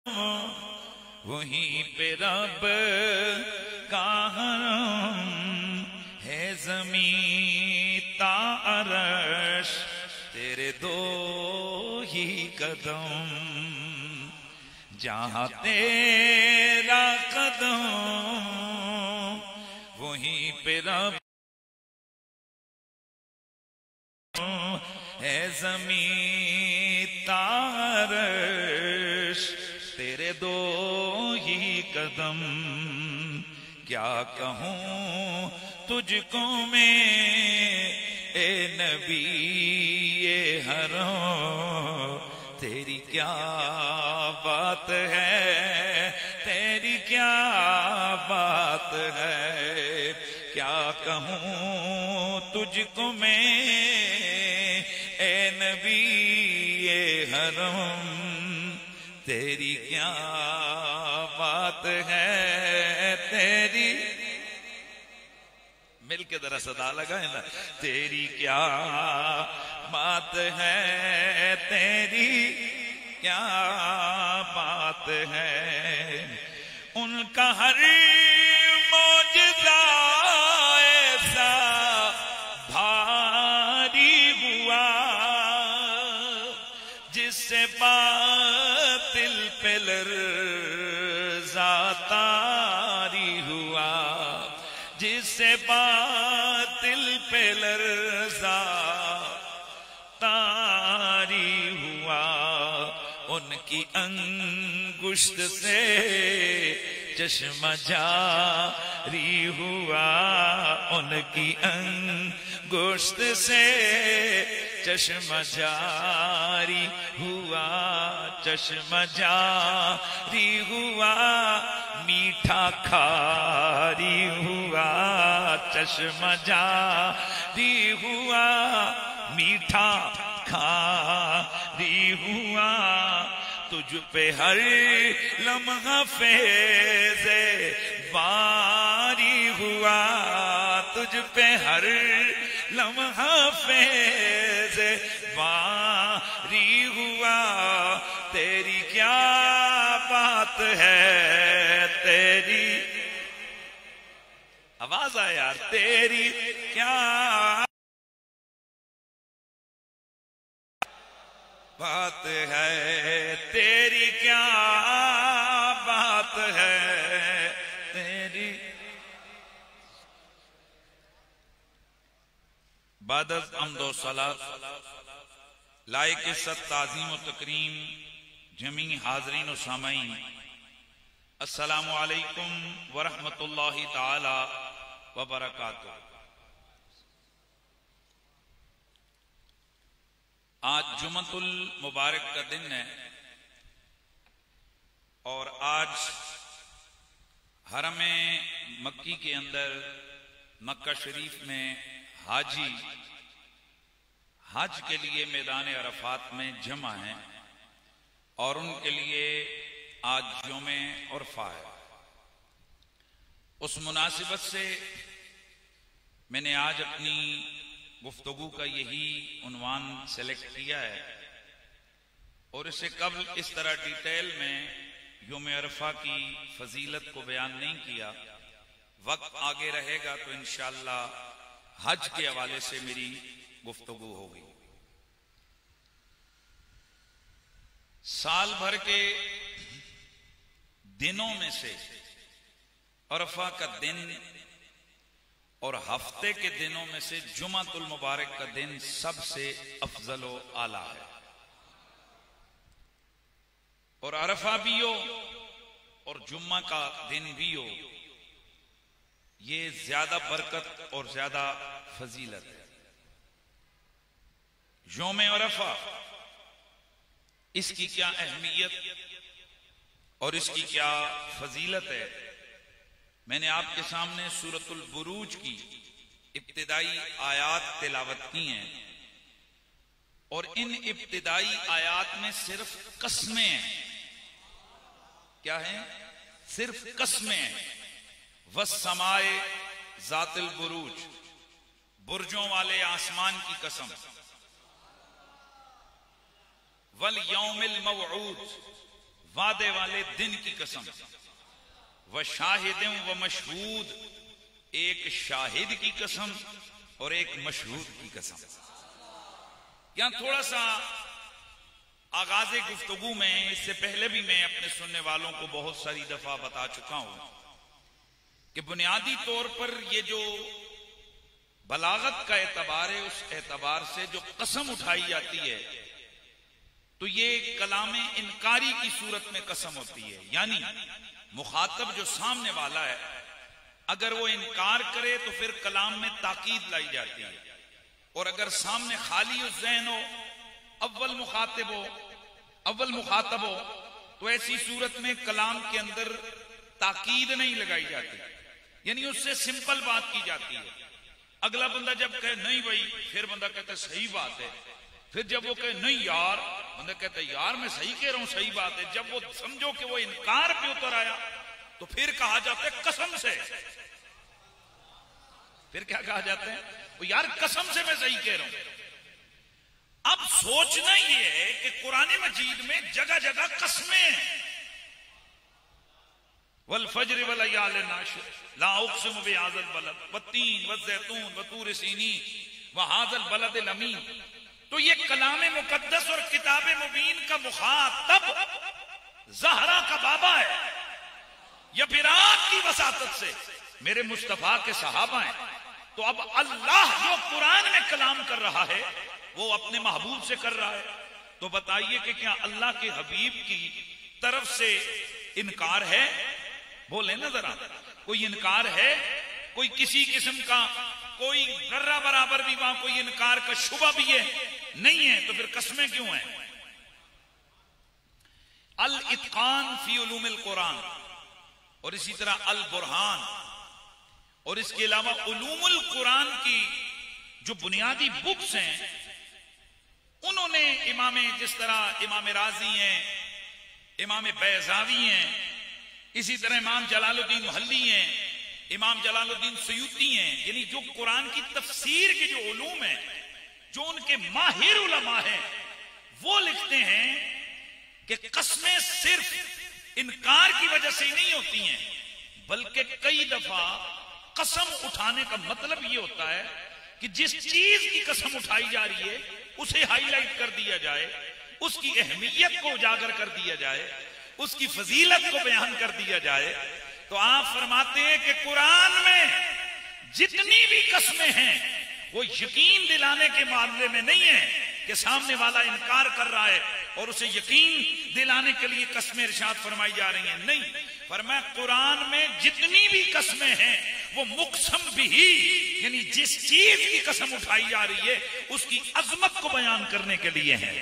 वहीं पे रब का हरम है, ज़मीं ता अर्श तेरे दो ही कदम, जहां तेरा कदम वहीं पे रब है, ज़मीं ता अर्श तेरे दो ही कदम। क्या कहूं तुझको मैं ए नबी ये हरों, तेरी क्या बात है, तेरी क्या बात है। क्या कहूं तुझको मैं ए नबी ये हरों, तेरी क्या बात है, तेरी मिलके जरा सदा लगाए ना, तेरी क्या बात है, तेरी क्या बात है। उनका हर मौजज़ा ऐसा भारी हुआ, जिससे बातिल पे लर्ज़ा तारी हुआ, जिससे बातिल पे लर्ज़ा तारी हुआ। उनकी अंगुश्त से चश्मा जारी हुआ, उनकी अंगुश्त से चश्मा जारी हुआ, चश्मा जारी हुआ। मीठा खारी हुआ, चश्मा जारी हुआ। मीठा खारी हुआ। तुझ पे हर लम्हा फैज़े बारी हुआ, तुझ पे हर लम्हा फैज़े बारी हुआ। तेरी क्या बात है, तेरी आवाज आए यार, तेरी क्या बात है, तेरी क्या बात है, तेरी। बादत अम्दो सलात लायक इज़्ज़त ताज़ीम व तकरीम जमी हाज़रीन व सामाईन, अस्सलामु अलैकुम व रहमतुल्लाहि ताला व बरकातुहू। आज जुमतुल मुबारक का दिन है और आज हरम मक्की के अंदर मक्का शरीफ में हाजी हज के लिए मैदान अरफात में जमा हैं और उनके लिए आज यौम उर्फा है। उस मुनासिबत से मैंने आज अपनी गुफ्तगू का यही उन्वान सेलेक्ट किया है और इससे कबल इस तरह डिटेल में यौम अरफा की फजीलत को बयान नहीं किया। वक्त आगे रहेगा तो इंशाअल्लाह हज के हवाले से मेरी गुफ्तगू होगी। साल भर के दिनों में से अरफा का दिन और हफ्ते के दिनों में से जुमातुल मुबारक का दिन सबसे अफजल व आला है। और अरफा भी हो और जुम्मा का दिन भी हो, ये ज्यादा बरकत और ज्यादा फजीलत है। यौम अरफा, इसकी क्या अहमियत और इसकी क्या फजीलत है, मैंने आपके सामने सूरतुल बुरूज की इब्तिदाई आयात तिलावत की हैं और इन इब्तिदाई आयात में सिर्फ कस्में हैं। क्या है? सिर्फ कस्में हैं। वस्समाए ज़ातिल बुरूज, बुर्जों वाले आसमान की कसम, वल यौमिल मवऊद, वादे वाले दिन की कसम, व शाहिदों व मशहूद, एक शाहिद की कसम और एक मशहूद की कसम। यहां थोड़ा सा आगाज़े गुफ्तगू में, इससे पहले भी मैं अपने सुनने वालों को बहुत सारी दफा बता चुका हूं कि बुनियादी तौर पर ये जो बलागत का एतबार है, उस एतबार से जो कसम उठाई जाती है तो ये कलाम इनकारी की सूरत में कसम होती है। यानी मुखातब जो सामने वाला है, अगर वो इनकार करे तो फिर कलाम में ताकीद लाई जाती है, और अगर सामने खाली उस ज़हन हो, अव्वल मुखातब हो, तो ऐसी सूरत में कलाम के अंदर ताकीद नहीं लगाई जाती, यानी उससे सिंपल बात की जाती है। अगला बंदा जब कहे नहीं भाई, फिर बंदा कहता है सही बात है, फिर जब वो कहे नहीं यार, बंदा कहता है यार मैं सही कह रहा हूं, सही बात है। जब वो समझो कि वो इनकार पे उतर आया तो फिर कहा जाता है कसम से, फिर क्या कहा जाता है, वो यार कसम से मैं सही कह रहा हूं। अब सोचना ये है कि कुरान मजीद में जगह जगह कस्में हैं, वल फज्र वल लयालिन आशिर, ला उक़सिमु बिहाज़ल बलद वत्तीन वज़्ज़ैतून वतूर सीनीन वहाज़ल बलदिल अमीन। तो ये कलाम मुकद्दस और किताब मुबीन का मुखातब ज़हरा का बाबा है, या फिर आपकी वसातत से मेरे मुस्तफा के सहाबा हैं। तो अब अल्लाह जो कुरान में कलाम कर रहा है वो अपने महबूब से कर रहा है, तो बताइए कि क्या अल्लाह के हबीब की तरफ से इनकार है? बोले ना जरा, कोई इनकार है? कोई किसी किस्म का कोई जर्रा बराबर भी वहां कोई इनकार का शुबा भी है? नहीं है। तो फिर कस्में क्यों हैं? अल इत्कान फी उलूमिल कुरान, और इसी तरह अल बुरहान, और इसके अलावा उलूमुल कुरान की जो बुनियादी बुक्स हैं, उन्होंने जिस तरह इमाम राजी हैं, इमाम बैज़ावी हैं, इसी तरह इमाम जलालुद्दीन मुहल्ली हैं, इमाम जलालुद्दीन सयूती हैं, यानी जो कुरान की तफसीर के जो उलूम है, जो उनके माहिर उलमा हैं, वो लिखते हैं कि कस्में सिर्फ इनकार की वजह से ही नहीं होती हैं, बल्कि कई दफा कसम उठाने का मतलब ये होता है कि जिस चीज की कसम उठाई जा रही है उसे हाईलाइट कर दिया जाए, उसकी अहमियत को उजागर कर दिया जाए, उसकी फजीलत को बयान कर दिया जाए। तो आप फरमाते हैं कि कुरान में जितनी भी कस्में हैं वो यकीन दिलाने के मामले में नहीं है कि सामने वाला इनकार कर रहा है और उसे यकीन दिलाने के लिए कस्में इरशाद फरमाई जा रही हैं। नहीं, फरमाया कुरान में जितनी भी कस्में हैं वो मुक़सम बिही, यानी जिस चीज की कसम उठाई जा रही है उसकी अजमत को बयान करने के लिए है।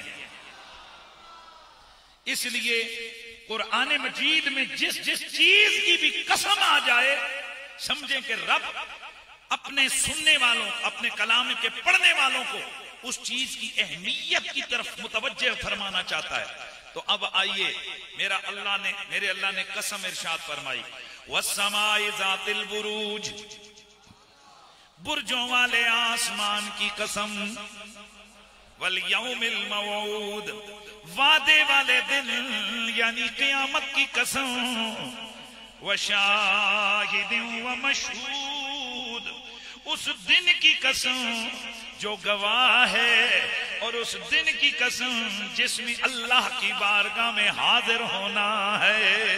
इसलिए कुरान मजीद में जिस जिस चीज की भी कसम आ जाए, समझें कि रब अपने सुनने वालों, अपने कलाम के पढ़ने वालों को उस चीज की अहमियत की तरफ मुतवज्जे फरमाना चाहता है। तो अब आइए, मेरे अल्लाह ने कसम इरशाद फरमाई, वस्समाए ज़ातिल बुरूज, बुर्जों वाले आसमान की कसम, वल यौमिल मऊद, वादे वाले दिन यानी क़यामत की कसम, व शाहिदिन व मशहूद, उस दिन की कसम जो गवाह है, और उस दिन की कसम जिसमें अल्लाह की बारगाह में हाजिर होना है।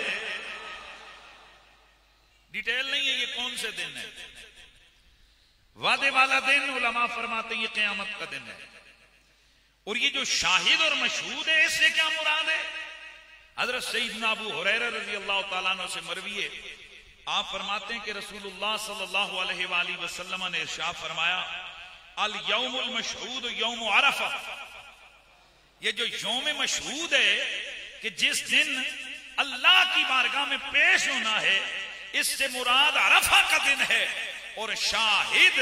डिटेल नहीं है ये कौन से दिन है। वादे वाला दिन उलमा फरमाते हैं ये क़यामत का दिन है। और ये जो शाहिद और मशहूद है, इससे क्या मुराद है? हजरत सईदना अबू हुरैरा रज़ी अल्लाह तआला अन्हु से मरवी है, आप फरमाते हैं कि रसूलुल्लाह सल्लल्लाहु अलैहि वसल्लम ने इरशाद फरमाया, अल यौमुल मशहूद यौम अरफा, ये जो यौम मशहूद है कि जिस दिन अल्लाह की बारगाह में पेश होना है, इससे मुराद अरफा का दिन है। और शाहिद,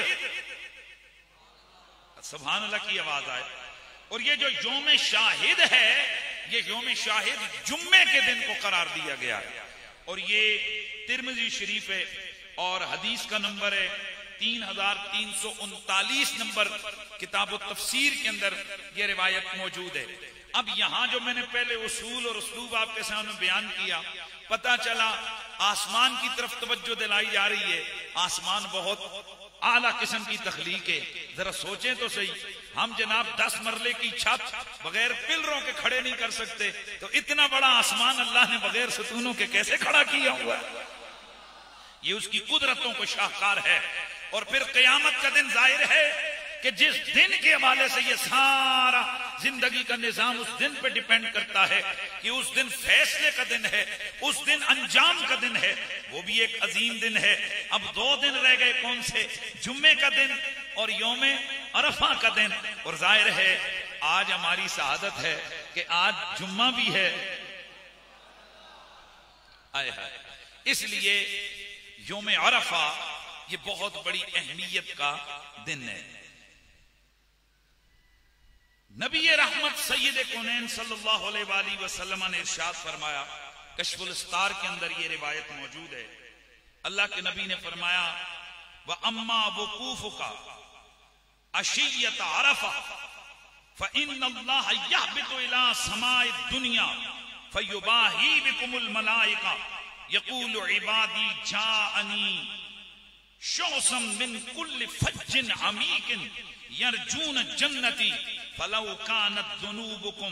सुभान अल्लाह की आवाज आए, और ये जो यौम शाहिद है, ये यौम शाहिद जुम्मे के दिन को करार दिया गया है। और ये तिरमिज़ी शरीफ है और हदीस का नंबर है 3339 नंबर किताब तफसीर के अंदर ये रिवायत मौजूद है। अब यहां जो मैंने पहले उसूल और उसलूब आपके सामने बयान किया, पता चला आसमान की तरफ तवज्जो दिलाई जा रही है। आसमान बहुत आला किस्म की तख्लीक है। जरा सोचें तो सही, हम जनाब 10 मरले की छत बगैर पिलरों के खड़े नहीं कर सकते, तो इतना बड़ा आसमान अल्लाह ने बगैर सतूनों के कैसे खड़ा किया हुआ है? ये उसकी कुदरतों को शाहकार है। और फिर क़यामत का दिन जाहिर है कि जिस दिन के हवाले से ये सारा जिंदगी का निजाम उस दिन पे डिपेंड करता है कि उस दिन फैसले का दिन है, उस दिन अंजाम का दिन है, वो भी एक अजीम दिन है। अब 2 दिन रह गए, कौन से? जुम्मे का दिन और यौमे अरफा का दिन। और जाहिर है आज हमारी शहादत है कि आज जुम्मा भी है। आए हाय, इसलिए यौमे अरफा ये बहुत बड़ी अहमियत का दिन है। नबी रहमत सैयद कौनैन सल्लल्लाहु अलैहि वसल्लम ने इरशाद फरमाया, कश्फुल अस्तार के अंदर ये रिवायत मौजूद है। अल्लाह के नबी ने फरमाया, व अम्मा वकूफुका अशियत अरफा फइन्नल्लाह यहबितु इला समाए दुनिया फयुबाही बिकुमुल मलाइका यकूलु इबादी जाअनी शौसम मिन कुल्ल फज्जिन अमीकिन यरजून जन्नती फलौ कानत दुनूबुकुम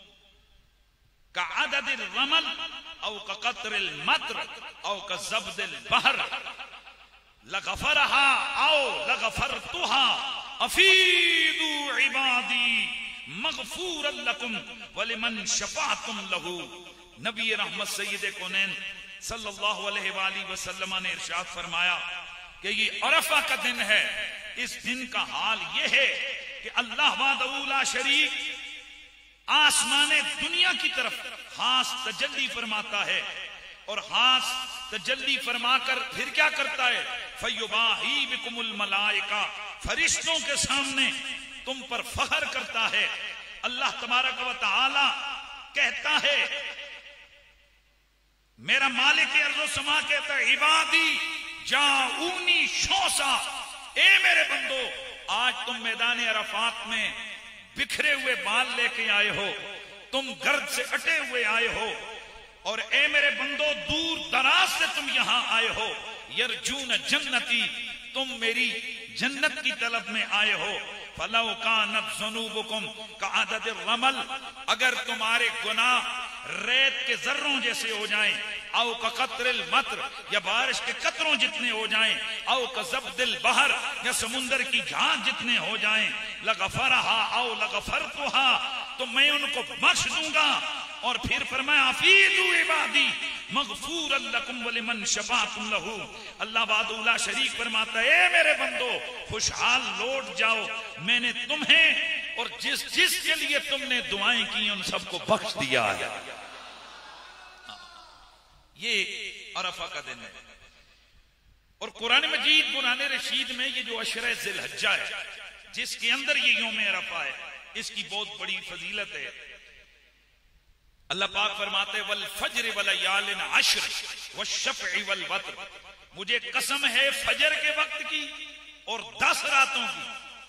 कअददिर रमल औ कक़त्रिल मत्र औ कज़ब्दिल बहर लगफरहा औ लगफरतुहा अफीदू इबादी मगफूरन लकुम वलिमन शफाअतुम लहू। नबी रहमत सय्यद कौनैन सल्लल्लाहु अलैहि वसल्लम ने इरशाद फरमाया कि ये अरफा का दिन है। इस दिन का हाल यह है कि अल्लाह वहदहू ला शरीक आसमाने दुनिया की तरफ खास तजल्ली फरमाता है, और खास तजल्ली फरमाकर फिर क्या करता है? फयुबाही बिकुमुल मलाइका, फरिश्तों के सामने तुम पर फख्र करता है। अल्लाह तबारक व तआला कहता है, मेरा मालिक अर्ज़ो समा कहता है, इबादी जाऊनी शौसा, ए मेरे बंदो आज तुम मैदान अरफात में बिखरे हुए बाल लेके आए हो, तुम गर्द से अटे हुए आए हो, और ए मेरे बंदो दूर दराज से तुम यहां आए हो। यरजून जन्नती, तुम मेरी जन्नत की तलब में आए हो। फलौ कानत ज़ुनूबुकुम कअददिर रमल, अगर तुम्हारे गुनाह रेत के जर्रों जैसे हो जाएं, औ कक़त्रिल मत्र, या बारिश के कतरों जितने हो जाएं, औ कज़ब्दिल बहर, या समुंदर की झांझ जितने हो जाएं, लगफरहा औ लगफरतुहा, तो मैं उनको बख्श दूंगा। और फिर फरमाया, अफीदू इबादी मगफूरन लकुम वलिमन शफाअतुम लहू। अल्लाह वहदहू ला शरीक फरमाता है, ए मेरे बंदो खुशहाल लौट जाओ, मैंने तुम्हें और जिस जिस के लिए तुमने दुआएं की उन सबको बख्श दिया है। ये अरफा का दिन है। और कुरान मजीद कुरान रशीद में ये जो अशरे ज़िलहज्जा है, जिसके अंदर ये यौम अरफा है, इसकी बहुत बड़ी फजीलत है। अल्लाह पाक फरमाते हैं, वल फज्र वलयालिन अश्र वश्शफ़इ वल वत्र, मुझे कसम है फजर के वक्त की और 10 रातों की।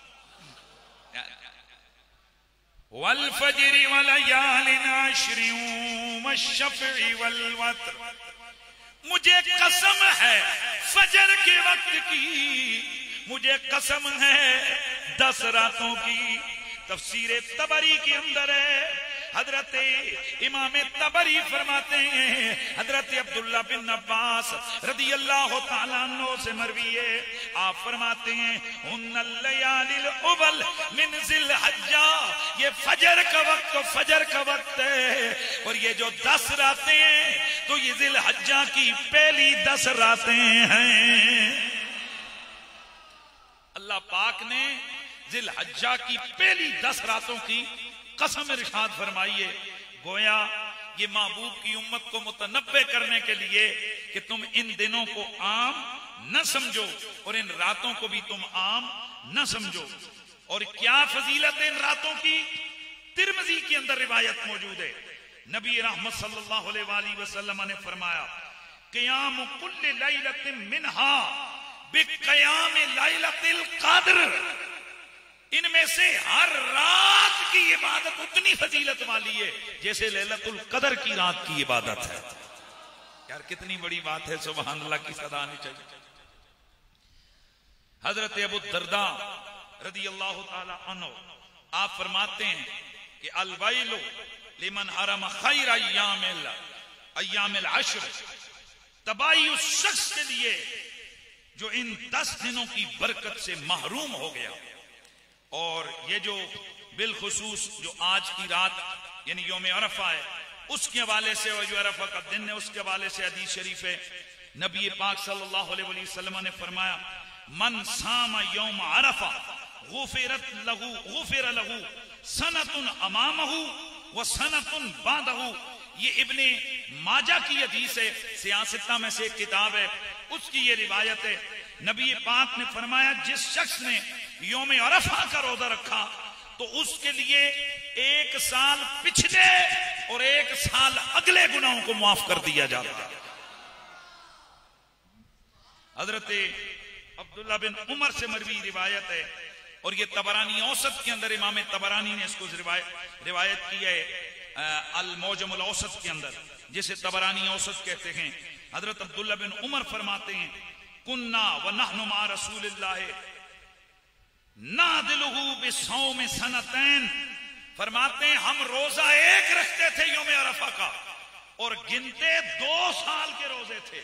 वल फज्र वलयालिन अश्र वश्शफ़इ वल वत्र, मुझे कसम है फजर के वक्त की, मुझे कसम है 10 रातों की। तफसीर तबरी के अंदर है, हजरत इमाम तबरी फरमाते हैं, हजरत अब्दुल्ला बिन अब्बास रदी अल्लाह तआला अन्हु से मरवी है, आप फरमाते हैं, उन्नल लयालिल उबल मिन ज़िलहज्जा, ये फजर का वक्त तो फजर का वक्त है, और ये जो 10 रातें हैं तो ये ज़िलहज्जा की पहली 10 रातें हैं। अल्लाह पाक ने ज़िलहज्जा की पहली 10 रातों की कसम इरशाद फरमाइए। गोया ये महबूब की उम्मत को मुतनब्बे करने के लिए कि तुम इन दिनों को आम न समझो और इन रातों को भी तुम आम न समझो। और क्या फजीलत इन रातों की? तिरमिज़ी के अंदर रिवायत मौजूद है, नबी रहमत सल्लल्लाहु अलैहि वसल्लम ने फरमाया, क़ियाम कुल्ल लैलतिन मिनहा बिक़ियाम लैलतिल क़द्र, इनमें से हर रात की इबादत उतनी फजीलत वाली है जैसे लैलतुल कदर की रात की इबादत है। यार कितनी बड़ी बात है, सुभान अल्लाह की सदा आनी चाहिए। हजरत अबू दरदा रदी अल्लाह ताला अन्हु आप फरमाते हैं कि अलवैलु लिमन हरम खैर अय्यामिल अश्र, तबाही उस शख्स के लिए जो इन 10 दिनों की बरकत से महरूम हो गया। और ये जो बिलखुसूस जो आज की रात यानी यौम अरफा है उसके हवाले से, और जो अरफा का दिन है उसके हवाले से हदीस शरीफ है, नबी पाक सल्लल्लाहु अलैहि वसल्लम ने फरमाया मन सामा यौम अरफा गुफिर लहू सनतुन अमामहू व सनतुन बादहू। ये इब्ने माजा की हदीस है, सियासता में से एक किताब है, उसकी ये रिवायत है। नबी पाक ने फरमाया जिस शख्स ने यौम अरफा का रोजा रखा तो उसके लिए 1 साल पिछले और 1 साल अगले गुनाहों को माफ कर दिया जाता। हजरत अब्दुल्ला बिन उमर से मरवी रिवायत है, और ये तबरानी औसत के अंदर इमाम तबरानी ने इसको रिवायत की है अल मौजमुल औसत के अंदर, जिसे तबरानी औसत कहते हैं। हजरत अब्दुल्ला बिन उमर फरमाते हैं कुन्ना व नहनु मा रसूलिल्लाह नादिलहु बिसौम सनतैन, फरमाते हैं हम रोजा 1 रखते थे यौम अरफा का और गिनते 2 साल के रोजे थे।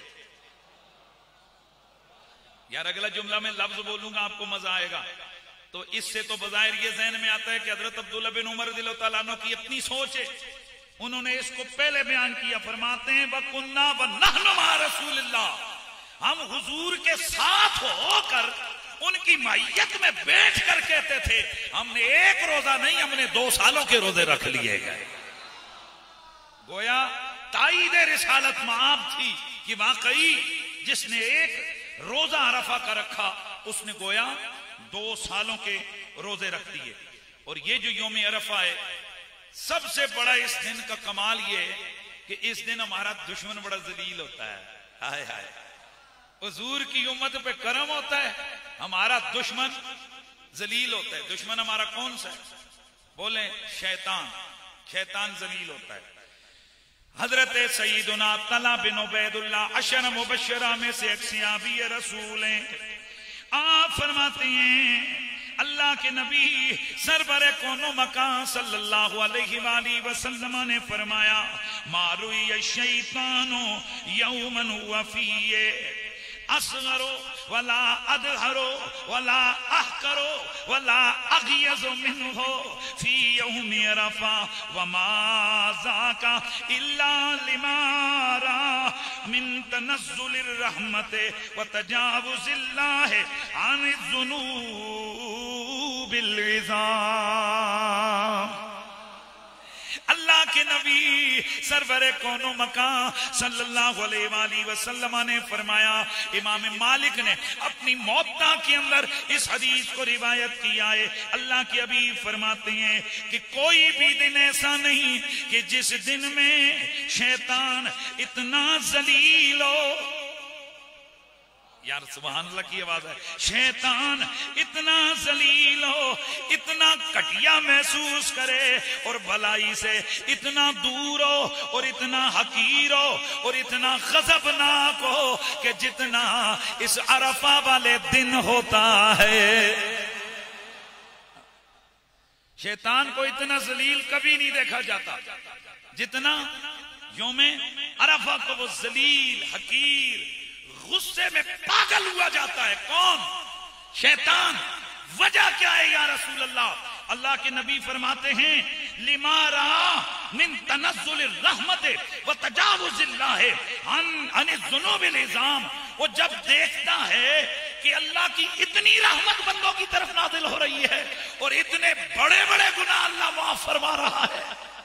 यार अगला जुमला में लफ्ज बोलूंगा आपको मजा आएगा। तो इससे तो बजाहिर ये ज़हन में आता है कि हजरत अब्दुल्ला बिन उमर रज़ियल्लाहु तआला अन्हु की अपनी सोच है, उन्होंने इसको पहले बयान किया। फरमाते हैं वकुन्ना व नहनु मा रसूलिल्लाह, हम हुजूर के साथ होकर उनकी मायत में बैठ कर कहते थे हमने 1 रोजा नहीं हमने 2 सालों के रोजे रख लिए गए। गोया ताईद रिसालत माब थी कि वाकई जिसने 1 रोजा अरफा का रखा उसने गोया 2 सालों के रोजे रख दिए। और ये जो यौम अरफा है सबसे बड़ा इस दिन का कमाल ये है कि इस दिन हमारा दुश्मन बड़ा जलील होता है। हाय हाय, हुजूर की उम्मत पे करम होता है, हमारा दुश्मन जलील होता है। दुश्मन हमारा कौन सा है? बोले शैतान। शैतान जलील होता है। हजरत सईदुना तला बिन उबैदुल्लाह अशर मुबश्शरा में से एक सहाबी रसूल हैं। आप फरमाते हैं अल्लाह के नबी सरवर कोनो मकान सल्लल्लाहु अलैहि वसल्लम ने फरमाया मारुई शैतानो यौमन हुआ फीए असगरो वला अदहरो वला अहकरो वला अगयज़ु मिन्हु फी यौम अरफा वमा ज़ाका इल्ला लिमारा मिन तनज़्ज़ुलिर रहमति व तजावुज़िल्लाहि अनिज़्ज़ुनूबिल इज़ाम। अल्लाह के नबी सरवर कोनो मकान सल्लल्लाहु अलैहि वसल्लम ने फरमाया, इमाम मालिक ने अपनी मुअत्ता के अंदर इस हदीस को रिवायत किया है। अल्लाह के हबीब फरमाते हैं कि कोई भी दिन ऐसा नहीं कि जिस दिन में शैतान इतना जलील हो, यार सुभान अल्लाह की आवाज है, शैतान इतना जलील हो, इतना घटिया महसूस करे और भलाई से इतना दूर हो और इतना हकीर हो और इतना गज़बनाक हो कि जितना इस अरफा वाले दिन होता है। शैतान को इतना जलील कभी नहीं देखा जाता जितना यौमे अरफा को वो जलील हकीर गुस्से में पागल हुआ जाता है। कौन? शैतान। वजह क्या है या रसूल अल्लाह? अल्लाह के नबी फरमाते हैं लिमारा मिन तनज़्ज़ुलिर रहमति व तजावुज़िल्लाहि अनिज़्ज़ुनूबिल इज़ाम। वो जब देखता है कि अल्लाह की इतनी रहमत बंदों की तरफ नाज़िल हो रही है और इतने बड़े बड़े गुनाह अल्लाह माफ फरमा रहा है,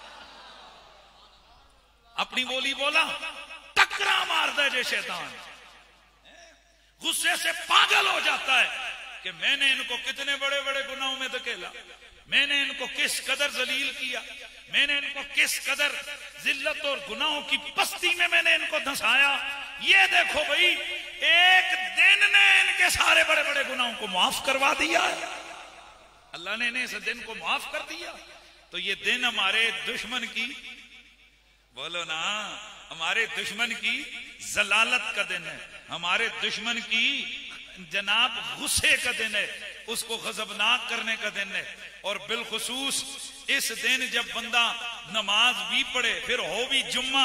अपनी बोली बोला टकरा मार दे जे शैतान, गुस्से से पागल हो जाता है कि मैंने इनको कितने बड़े बड़े गुनाहों में धकेला, मैंने इनको किस कदर जलील किया, मैंने इनको किस कदर जिल्लत और गुनाहों की पस्ती में मैंने इनको धंसाया। ये देखो भाई, एक दिन ने इनके सारे बड़े बड़े गुनाहों को माफ करवा दिया है। अल्लाह ने इस दिन को माफ कर दिया। तो ये दिन हमारे दुश्मन की, बोलो ना, हमारे दुश्मन की जलालत का दिन है, हमारे दुश्मन की जनाब गुस्से का दिन है, उसको गजबनाक करने का दिन है। और बिलखुसूस इस दिन जब बंदा नमाज भी पढ़े, फिर हो भी जुम्मा,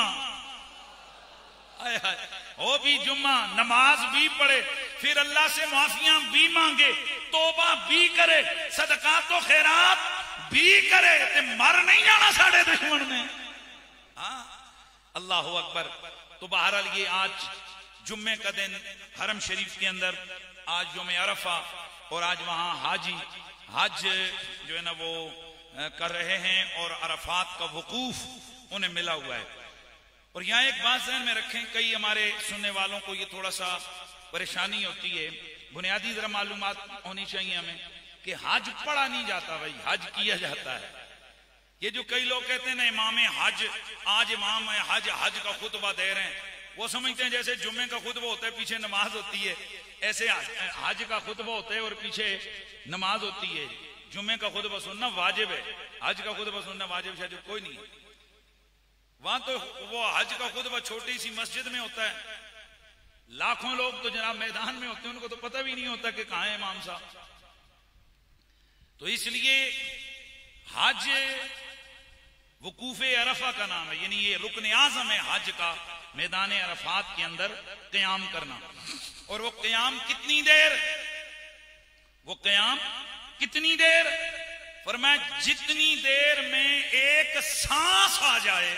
हो भी जुम्मा, नमाज भी पढ़े, फिर अल्लाह से माफियां भी मांगे, तौबा भी करे, सदका तो खैरात भी करे, ते मर नहीं जाना साढ़े दुश्मन ने। हाँ, अल्लाह अकबर। तो बहरहाल ये आज जुम्मे का दिन हरम शरीफ के अंदर आज यौम अरफा, और आज वहां हाजी हज जो है ना वो कर रहे हैं और अरफात का वकूफ उन्हें मिला हुआ है। और यहाँ एक बात ध्यान में रखें, कई हमारे सुनने वालों को ये थोड़ा सा परेशानी होती है, बुनियादी जरा मालूमात होनी चाहिए हमें कि हज पढ़ा नहीं जाता भाई, हज किया जाता है। ये जो कई लोग कहते हैं ना इमाम हज, आज इमाम हज हज का खुतबा दे रहे हैं, वो समझते हैं जैसे जुम्मे का खुतबा होता है पीछे नमाज होती है, ऐसे हज का खुतबा होता है और पीछे नमाज होती है। जुम्मे का खुतबा सुनना वाजिब है, हज का खुतबा सुनना वाजिब शायद कोई नहीं है। वहां तो वो हज का खुतबा छोटी सी मस्जिद में होता है, लाखों लोग तो जनाब मैदान में होते हैं, उनको तो पता भी नहीं होता कि कहां है इमाम साहब। तो इसलिए हज वकूफे अरफा का नाम है, यानी ये रुकन आज़म है हज का, मैदान अरफात के अंदर क़याम करना। और वो क़याम कितनी देर, वो क़याम कितनी देर, फरमाया जितनी देर में एक सांस आ जाए,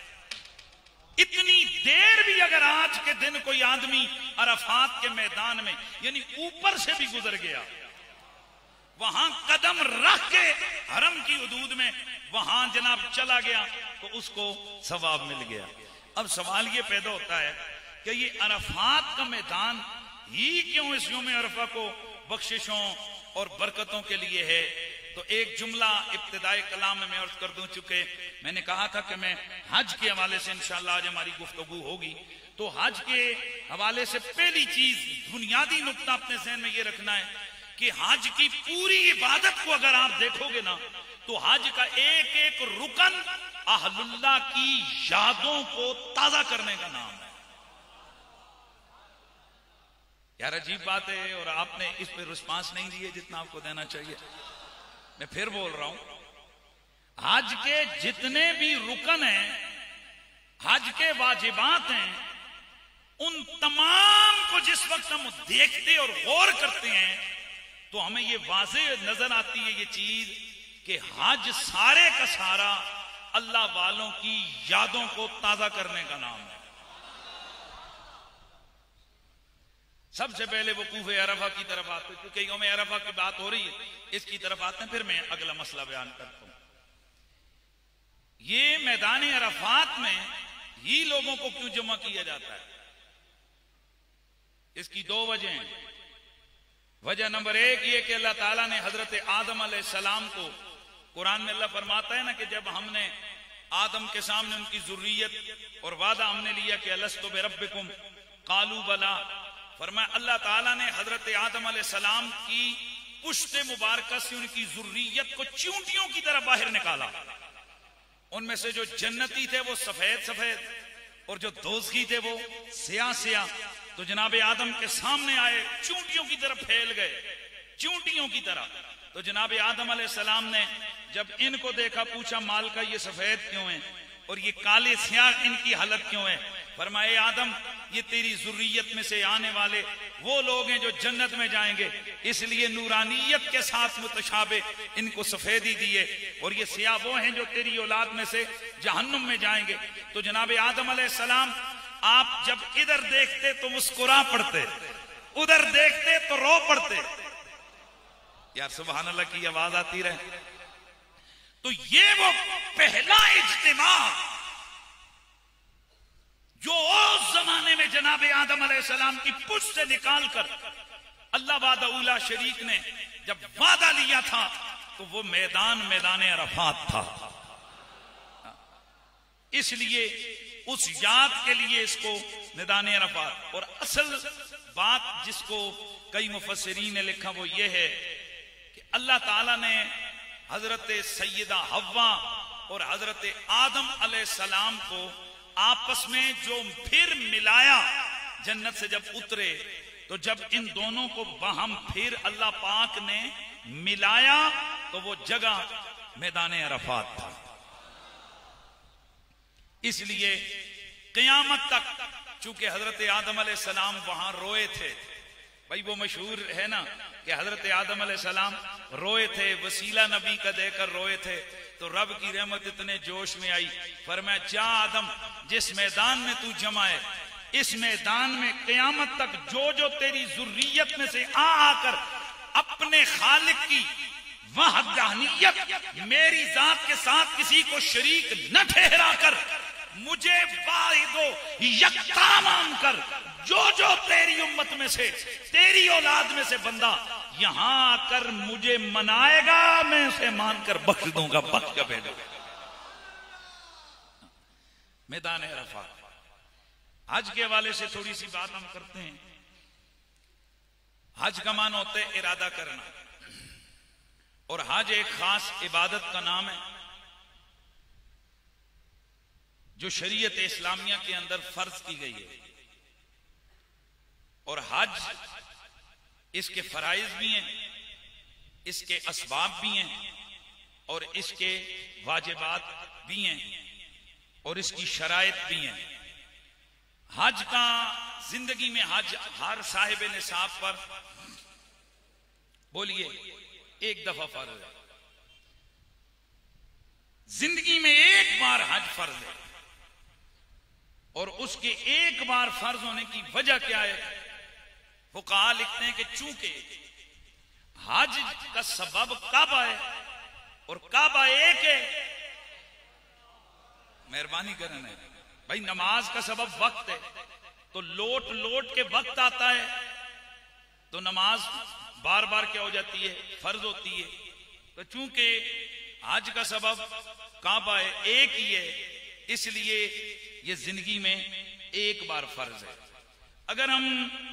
इतनी देर भी अगर आज के दिन कोई आदमी अरफात के मैदान में यानी ऊपर से भी गुजर गया, वहां कदम रख के हरम की हुदूद में वहां जनाब चला गया, तो उसको सवाब मिल गया। अब सवाल ये पैदा होता है कि ये अरफात का मैदान ही क्यों इस यौम अरफा को बख्शिशों और बरकतों के लिए है। तो एक जुमला इब्तिदाई कलाम में अर्ज कर दूं, चुके मैंने कहा था कि मैं हज के हवाले से इंशाअल्लाह आज हमारी गुफ्तगू होगी, तो हज के हवाले से पहली चीज, बुनियादी नुक्ता अपने ज़हन में ये रखना है कि हज की पूरी इबादत को अगर आप देखोगे ना, तो हज का एक एक रुकन अहलुल्लाह की यादों को ताजा करने का नाम है। यार अजीब बात है, और आपने इस पर रिस्पांस नहीं दिए जितना आपको देना चाहिए। मैं फिर बोल रहा हूं, हज के जितने भी रुकन हैं, हज के वाजिबात हैं, उन तमाम को जिस वक्त हम देखते और गौर करते हैं, तो हमें ये वाज़ेह नजर आती है ये चीज कि हज सारे का सारा अल्लाह वालों की यादों को ताजा करने का नाम है। सबसे पहले वकूफ अरफा की तरफ आते, क्योंकि यौम अरफा की बात हो रही है, इसकी तरफ आते हैं, फिर मैं अगला मसला बयान करता हूं। ये मैदान अरफात में ही लोगों को क्यों जमा किया जाता है, इसकी दो वजह हैं। वजह नंबर एक ये कि अल्लाह ताला ने हजरत आदम अलैहिस्सलाम को, कुरान में अल्लाह फरमाता है ना कि जब हमने आदम के सामने उनकी जुर्रियत और वादा हमने लिया कि अलस्तु बिरब्बिकुम कालू बला, फरमाया अल्लाह ताला ने हजरत आदम अलैहिस्सलाम की पुश्ते मुबारक से उनकी जुर्रियत को चींटियों की तरह बाहर निकाला। उनमें से जो जन्नती थे वो सफेद सफेद, और जो दोज़खी थे वो सियाह सियाह। तो जनाब आदम के सामने आए, चींटियों की तरह फैल गए, चींटियों की तरह। तो जनाब आदम अलैहिस्सलाम ने जब इनको देखा, पूछा माल का ये सफेद क्यों है और ये काले स्याह इनकी हालत क्यों है। फरमाए आदम, ये तेरी जुर्रियत में से आने वाले वो लोग हैं जो जन्नत में जाएंगे, इसलिए नूरानियत के साथ मुतशाबे इनको सफेदी दिए, और ये सियाह वो हैं जो तेरी औलाद में से जहन्नुम में जाएंगे। तो जनाब आदम अलैहिस्सलाम, आप जब इधर देखते तो मुस्कुरा पड़ते, उधर देखते तो रो पड़ते। यार सुभान अल्लाह की आवाज आती रहे। तो ये वो पहला इज्तिमा जो उस जमाने में जनाब आदम अलैहिस्सलाम की पुश्त से निकालकर अल्लाह वादा शरीक ने जब वादा लिया था, तो वो मैदान अरफात था। इसलिए उस याद के लिए इसको मैदान अरफात। और असल बात जिसको कई मुफस्सिरीन ने लिखा वो ये है कि अल्लाह ताला ने हजरत सैयदा हव्वा और हजरत आदम अलैहिस्सलाम को आपस में जो फिर मिलाया, जन्नत से जब उतरे तो जब इन दोनों को बाहम फिर अल्लाह पाक ने मिलाया तो वो जगह मैदान अरफात था। इसलिए क़यामत तक चूंकि हजरत आदम अलैहिस्सलाम वहां रोए थे, भाई वो मशहूर है ना कि हजरत आदम अलैहिस्सलाम रोए थे, वसीला नबी का देकर रोए थे, तो रब की रहमत इतने जोश में आई, फरमाया जा आदम, जिस मैदान में तू जमा है इस मैदान में क़यामत तक जो जो तेरी जुर्रियत में से आकर अपने खालिक की वहदानियत मेरी जात के साथ किसी को शरीक न ठहरा कर मुझे वाहिदो यकता मानकर जो जो तेरी उम्मत में से तेरी औलाद में से बंदा यहां आकर मुझे मनाएगा, मैं उसे मानकर बख्श दूंगा, बख्श कर भेजूंगा। मैदान अरफात। हज के हवाले से थोड़ी सी बात हम करते हैं। हज का मान होता है इरादा करना, और हज एक खास इबादत का नाम है जो शरीयत इस्लामिया के अंदर फर्ज की गई है। और हज इसके फराइज भी हैं, इसके असबाब भी हैं, और इसके वाजिबात भी हैं, और इसकी शराइत भी हैं। हज का जिंदगी में हज हर साहिब निसाब पर बोलिए एक दफा फर्ज है, जिंदगी में एक बार हज फर्ज है। और उसके एक बार फर्ज होने की वजह क्या है? फुक़हा लिखते हैं कि चूंकि हज का सबब काबा है और काबा एक है, मेहरबानी करना है भाई, नमाज का सबब वक्त है, तो लोट लोट के वक्त आता है तो नमाज बार बार क्या हो जाती है? फर्ज होती है। तो चूंकि हज का सबब काबा है, एक ही है, इसलिए ये जिंदगी में एक बार फर्ज है। अगर हम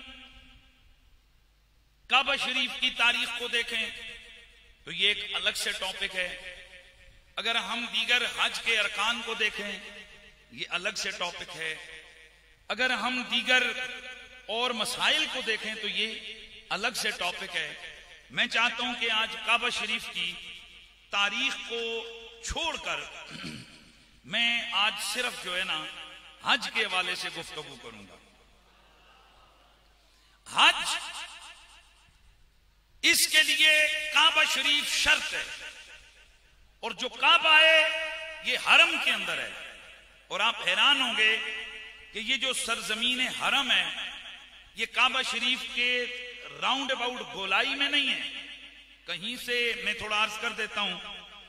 काबा शरीफ की तारीख को देखें तो ये एक अलग से टॉपिक है। अगर हम दीगर हज के अरकान को देखें ये अलग से टॉपिक है। अगर हम दीगर और मसाइल को देखें तो ये अलग से टॉपिक है। मैं चाहता हूं कि आज काबा शरीफ की तारीख को छोड़कर मैं आज सिर्फ जो है ना हज के हवाले से गुफ्तगू करूंगा। हज, इसके लिए काबा शरीफ शर्त है, और जो काबा है ये हरम के अंदर है। और आप हैरान होंगे कि ये जो सरजमीन हरम है ये काबा शरीफ के राउंड अबाउट गोलाई में नहीं है, कहीं से मैं थोड़ा अर्ज कर देता हूं,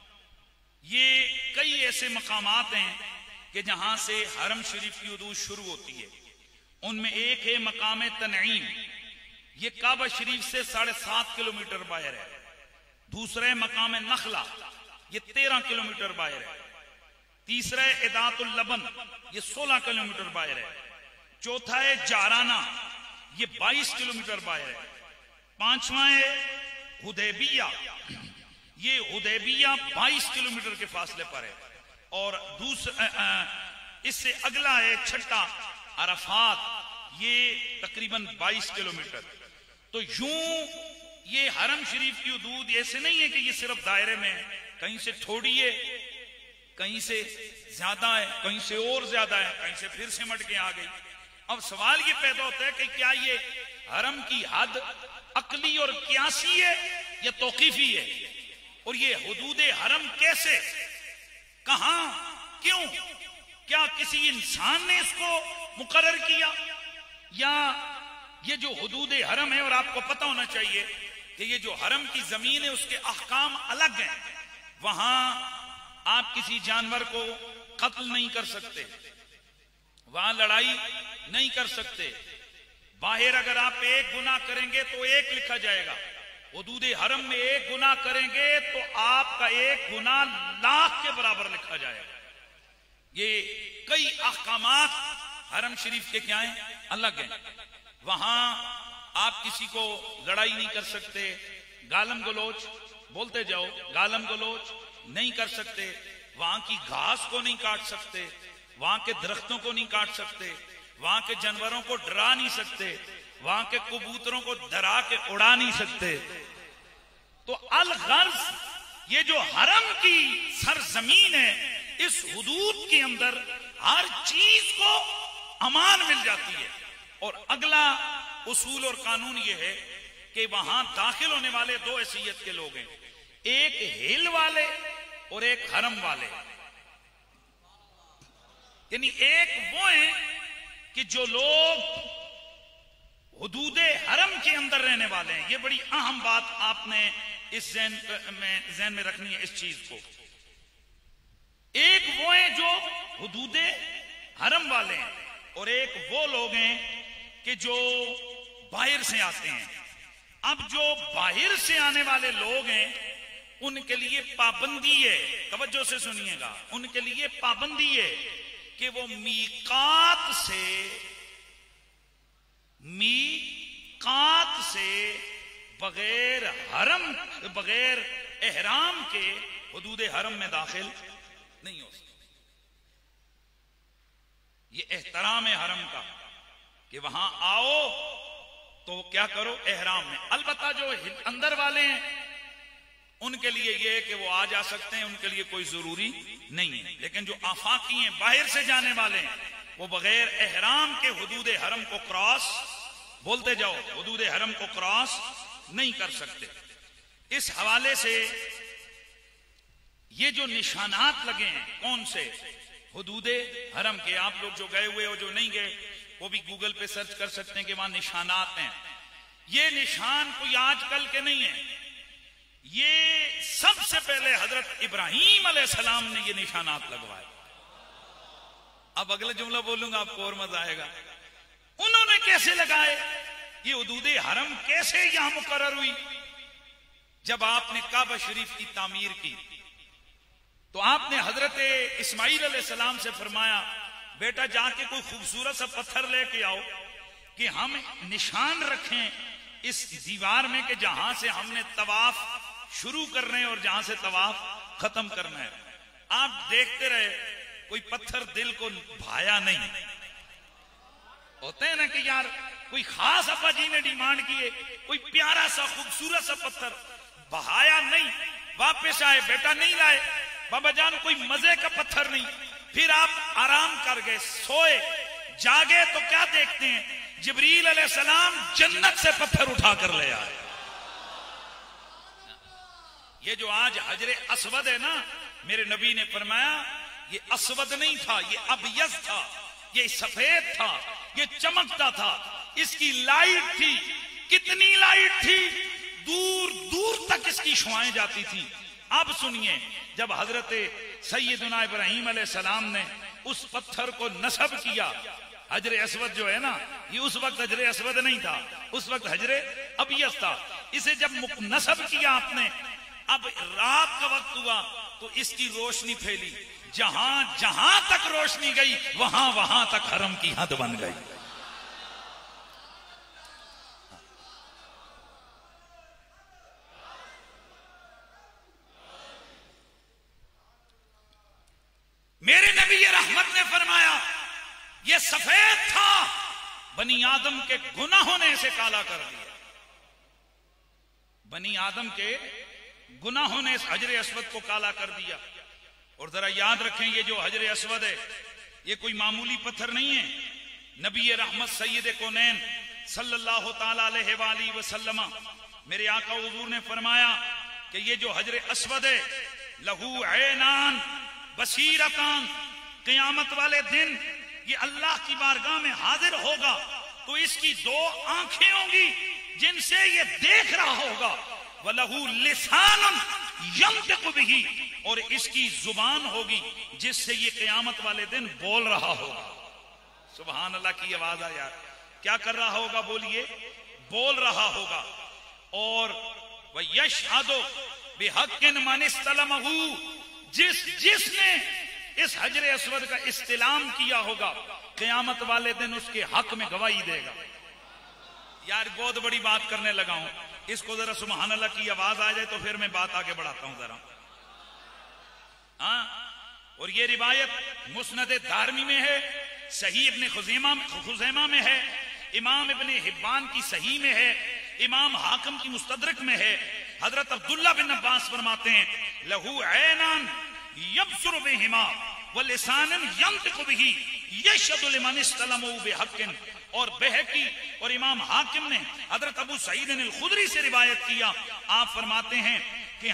ये कई ऐसे मकामात हैं कि जहां से हरम शरीफ की हुदूद शुरू होती है। उनमें एक है मकाम तनईम, ये काबा शरीफ से 7.5 किलोमीटर बाहर है। दूसरा है मकाम नखला, ये 13 किलोमीटर बाहर है। तीसरा है इदातुल लबन, ये 16 किलोमीटर बाहर है। चौथा है जाराना, ये 22 किलोमीटर बाहर है। पांचवा है हुदैबिया, ये हुदैबिया 22 किलोमीटर के फासले पर है। और इससे अगला है छठा अरफात, ये तकरीबन 22 किलोमीटर। तो यूं ये हरम शरीफ की हुदूद ऐसे नहीं है कि ये सिर्फ दायरे में है, कहीं से थोड़ी है, कहीं से ज्यादा है, कहीं से और ज्यादा है, कहीं से फिर सिमट के आ गई। अब सवाल ये पैदा होता है कि क्या ये हरम की हद अकली और कियासी है या तौकीफी है? और ये हुदूद हरम कैसे, कहां, क्यों, क्या किसी इंसान ने इसको मुकर्रर किया, या ये जो हुदूद हरम है, और आपको पता होना चाहिए कि ये जो हरम की जमीन है उसके अहकाम अलग हैं। वहां आप किसी जानवर को कत्ल नहीं कर सकते, वहां लड़ाई नहीं कर सकते। बाहर अगर आप एक गुनाह करेंगे तो एक लिखा जाएगा, हुदूद हरम में एक गुनाह करेंगे तो आपका एक गुनाह लाख के बराबर लिखा जाएगा। ये कई अहकामात हरम शरीफ के क्या हैं, अलग हैं। वहां आप किसी को लड़ाई नहीं कर सकते, गालम गलोच बोलते जाओ, गालम गलोच नहीं कर सकते, वहां की घास को नहीं काट सकते, वहां के दरख्तों को नहीं काट सकते, वहां के जानवरों को डरा नहीं सकते, वहां के कबूतरों को डरा के उड़ा नहीं सकते। तो अल गर्ज, ये जो हरम की सरजमीन है, इस हुदूद के अंदर हर चीज को अमान मिल जाती है। और अगला उसूल और कानून ये है कि वहां दाखिल होने वाले दो हैसियत के लोग हैं, एक हिल वाले और एक हरम वाले। यानी एक वो हैं कि जो लोग हुदूदे हरम के अंदर रहने वाले हैं। ये बड़ी अहम बात आपने इस ज़हन में रखनी है इस चीज को। एक वो हैं जो हुदूदे हरम वाले हैं और एक वो लोग हैं कि जो बाहर से आते हैं। अब जो बाहर से आने वाले लोग हैं उनके लिए पाबंदी है, तवज्जो से सुनिएगा, उनके लिए पाबंदी है कि वो मीकात से बगैर हरम, बगैर एहराम के हुदूद हरम में दाखिल नहीं हो सकते। ये एहतराम है हरम का कि वहां आओ तो क्या करो, एहराम में। अलबत्ता जो अंदर वाले हैं उनके लिए ये है कि वो आ जा सकते हैं, उनके लिए कोई जरूरी नहीं है। लेकिन जो आफाकी हैं, बाहर से जाने वाले हैं, वो बगैर एहराम के हुदूद हरम को क्रॉस, बोलते जाओ, हुदूद हरम को क्रॉस नहीं कर सकते। इस हवाले से ये जो निशानात लगे हैं, कौन से, हुदूद हरम के, आप लोग जो गए हुए हो, जो नहीं गए, वो भी गूगल पे सर्च कर सकते हैं कि वहां निशानात हैं। ये निशान कोई आजकल के नहीं है, ये सबसे पहले हजरत इब्राहीम अलैहिस्सलाम ने ये निशानात लगवाए। अब अगला जुमला बोलूंगा आपको और मजा आएगा। उन्होंने कैसे लगाए, ये हुदूद हरम कैसे यहां मुकर्रर हुई? जब आपने काबा शरीफ की तामीर की तो आपने हजरत इस्माइल अलैहिस्सलाम से फरमाया, बेटा जाके कोई खूबसूरत सा पत्थर लेके आओ कि हम निशान रखें इस दीवार में कि जहां से हमने तवाफ शुरू करना है और जहां से तवाफ खत्म करना है। आप देखते रहे, कोई पत्थर दिल को भाया नहीं। होते हैं ना कि यार कोई खास अपा जी ने डिमांड किए, कोई प्यारा सा खूबसूरत सा पत्थर, बहाया नहीं, वापस आए, बेटा नहीं लाए, बाबा जान कोई मजे का पत्थर नहीं। फिर आप आराम कर गए, सोए, जागे तो क्या देखते हैं, जिब्रील अलैहिस्सलाम जन्नत से पत्थर उठा कर ले आए। ये जो आज हजरे असवद है ना, मेरे नबी ने फरमाया ये असवद नहीं था, ये अबयज़ था, ये सफेद था, ये चमकता था, इसकी लाइट थी। कितनी लाइट थी, दूर दूर तक इसकी शुआएं जाती थी। अब सुनिए, जब हजरत सैयदना इब्राहीम अलैहिस्सलाम ने उस पत्थर को नस्ब किया, हजरे असवद जो है ना, ये उस वक्त हजरे असवद नहीं था, उस वक्त हजरे अबयज़ था। इसे जब नस्ब किया आपने, अब रात का वक्त हुआ तो इसकी रोशनी फैली, जहां जहां तक रोशनी गई वहां वहां तक हरम की हद बन गई। मेरे नबी ये रहमत ने फरमाया ये सफेद था, बनी आदम के गुनाहों ने इसे काला कर दिया। बनी आदम के गुनाहों ने इस हजरे अस्वद को काला कर दिया। और जरा याद रखें, ये जो हजरे अस्वद है ये कोई मामूली पत्थर नहीं है। नबी रहमत सैयद कौनैन सल्लल्लाहु ताला अलैहि वसल्लम, मेरे आका हुजूर ने फरमाया कि ये जो हजरे अस्वद है, लहू ऐनान बसीरतान, क़यामत वाले दिन ये अल्लाह की बारगाह में हाजिर होगा तो इसकी दो आंखें होंगी जिनसे ये देख रहा होगा, वलहू लिसानुन यंतिकु बिही, और इसकी जुबान होगी जिससे ये क़यामत वाले दिन बोल रहा होगा। सुभान अल्लाह की आवाज आ यार, क्या कर रहा होगा, बोलिए, बोल रहा होगा। और वह यशहदु बिहक्किन मन इस्तलमहु, जिसने इस हजरे अस्वद का इस्तिलाम किया होगा क़यामत वाले दिन उसके हक में गवाही देगा। यार बहुत बड़ी बात करने लगा हूं, इसको जरा सुभान अल्लाह की आवाज आ जाए तो फिर मैं बात आगे बढ़ाता हूं जरा। हाँ, और ये रिवायत मुस्नद दारमी में है, सही इब्ने खुज़ैमा में है, इमाम इब्ने हिब्बान की सही में है, इमाम हाकिम की मुस्तदरक में है। हजरत अब्दुल्ला बिन अब्बास फरमाते हैं लहू ऐनान यबसुरु बिहिमा व लिसानन यंतिकु बिही यशहदु लिमन इस्तलमु बिहक्किन। और बहकी और इमाम हाकिम ने हजरत अबू सईद अल खुदरी से रिवायत किया, आप फरमाते हैं कि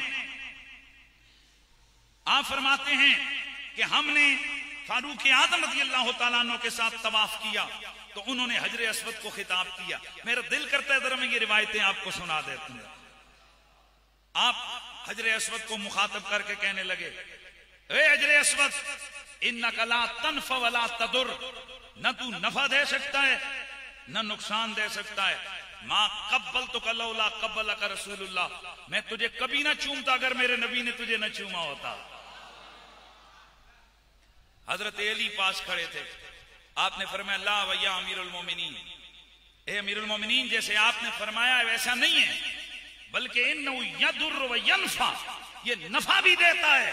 हमने फारूक आजम रज़ी अल्लाह तआला अन्हु के साथ तवाफ किया तो उन्होंने हजर अस्वद को खिताब किया। मेरा दिल करता है जरा मैं ये रिवायतें आपको सुना देता हूं। आप हजर अस्वद को मुखातब करके कहने लगे, ए हजर अस्वद, इन्नका ला तनफ़ वला तदुर, न तू नफा दे सकता है न नुकसान दे सकता है। मां कब्बल तो कलौला कब्बल का रसूलुल्लाह, मैं तुझे कभी ना चूमता अगर मेरे नबी ने तुझे न चूमा होता। हजरत अली पास खड़े थे, आपने फरमाया ला वया अमीरुल मोमिनीन, ए अमीरुल मोमिनीन जैसे आपने फरमाया वैसा नहीं है, बल्कि इन्नहु यदुर व यनफा, ये नफा भी देता है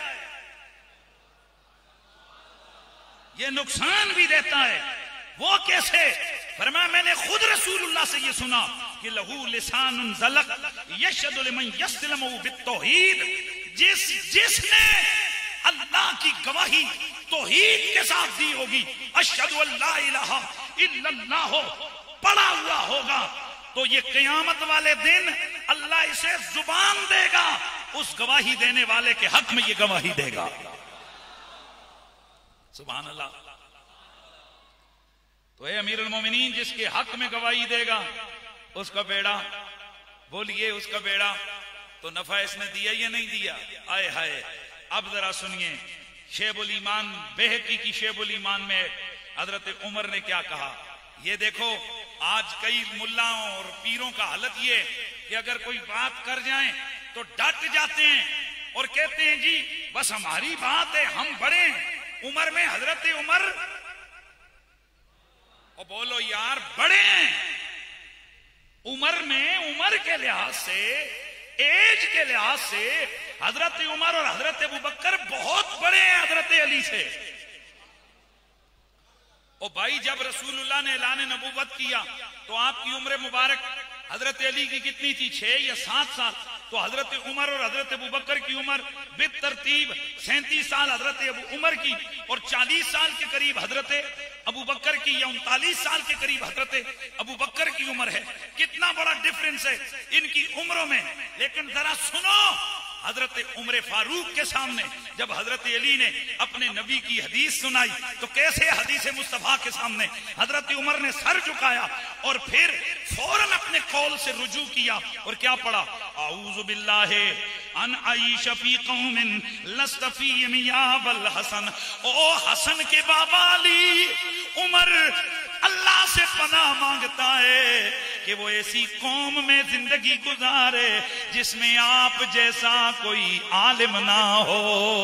ये नुकसान भी देता है। वो कैसे? फरमाया मैंने खुद रसूलुल्लाह से ये सुना कि लहू लिसानुन ज़लक यशहदु लिमन यस्लमु बित्तौहीद, जिसने अल्लाह की गवाही तौहीद के साथ दी होगी, अशहदु अल्ला इलाहा इल्लल्लाह पढ़ा हुआ होगा, तो ये क़यामत वाले दिन अल्लाह इसे जुबान देगा, उस गवाही देने वाले के हक में ये गवाही देगा। सुभान अल्लाह। तो ए अमीरुल मोमिनीन, जिसके हक में गवाही देगा उसका बेड़ा, बोलिए उसका बेड़ा, तो नफा इसने दिया या नहीं दिया? आए हाय। अब जरा सुनिए, शेबुल ईमान बेहकी की शेबुल ईमान में हजरत उमर ने क्या कहा। ये देखो आज कई मुल्लाओं और पीरों का हालत ये कि अगर कोई बात कर जाए तो डट जाते हैं और कहते हैं जी बस हमारी बात है, हम बड़े उमर में, हजरत उमर, और बोलो यार बड़े हैं उमर में, उमर के लिहाज से, एज के लिहाज से हजरत उमर और हजरत अबू बकर बहुत बड़े हैं हजरत अली से। और भाई जब रसूलुल्लाह ने ऐलान नबूवत किया तो आपकी उम्र मुबारक हजरत अली की कितनी थी? 6 या 7 साल। तो हजरत उमर और हजरत अबू बकर की उम्र बितरतीब 37 साल हजरत अबू उमर की, और 40 साल के करीब हजरत अबू बकर की, या 39 साल के करीब हजरत अबू बकर की उम्र है। कितना बड़ा डिफरेंस है इनकी उम्रों में। लेकिन जरा सुनो, हजरत उमर फारूक के सामने जब हजरत अली ने अपने नबी की हदीस सुनाई तो कैसे हदीस मुस्तफा के सामने हजरत उमर ने सर झुकाया और फिर फौरन अपने कौल से रुजू किया और क्या पढ़ा? आऊज़ु बिल्लाहि अन आईश फी कौमिन लस्त फीहिम या अबल हसन। ओ हसन के बाबा अली, उमर अल्लाह से पनाह मांगता है कि वो ऐसी कौम में जिंदगी गुजारे जिसमें आप जैसा कोई आलिम ना हो।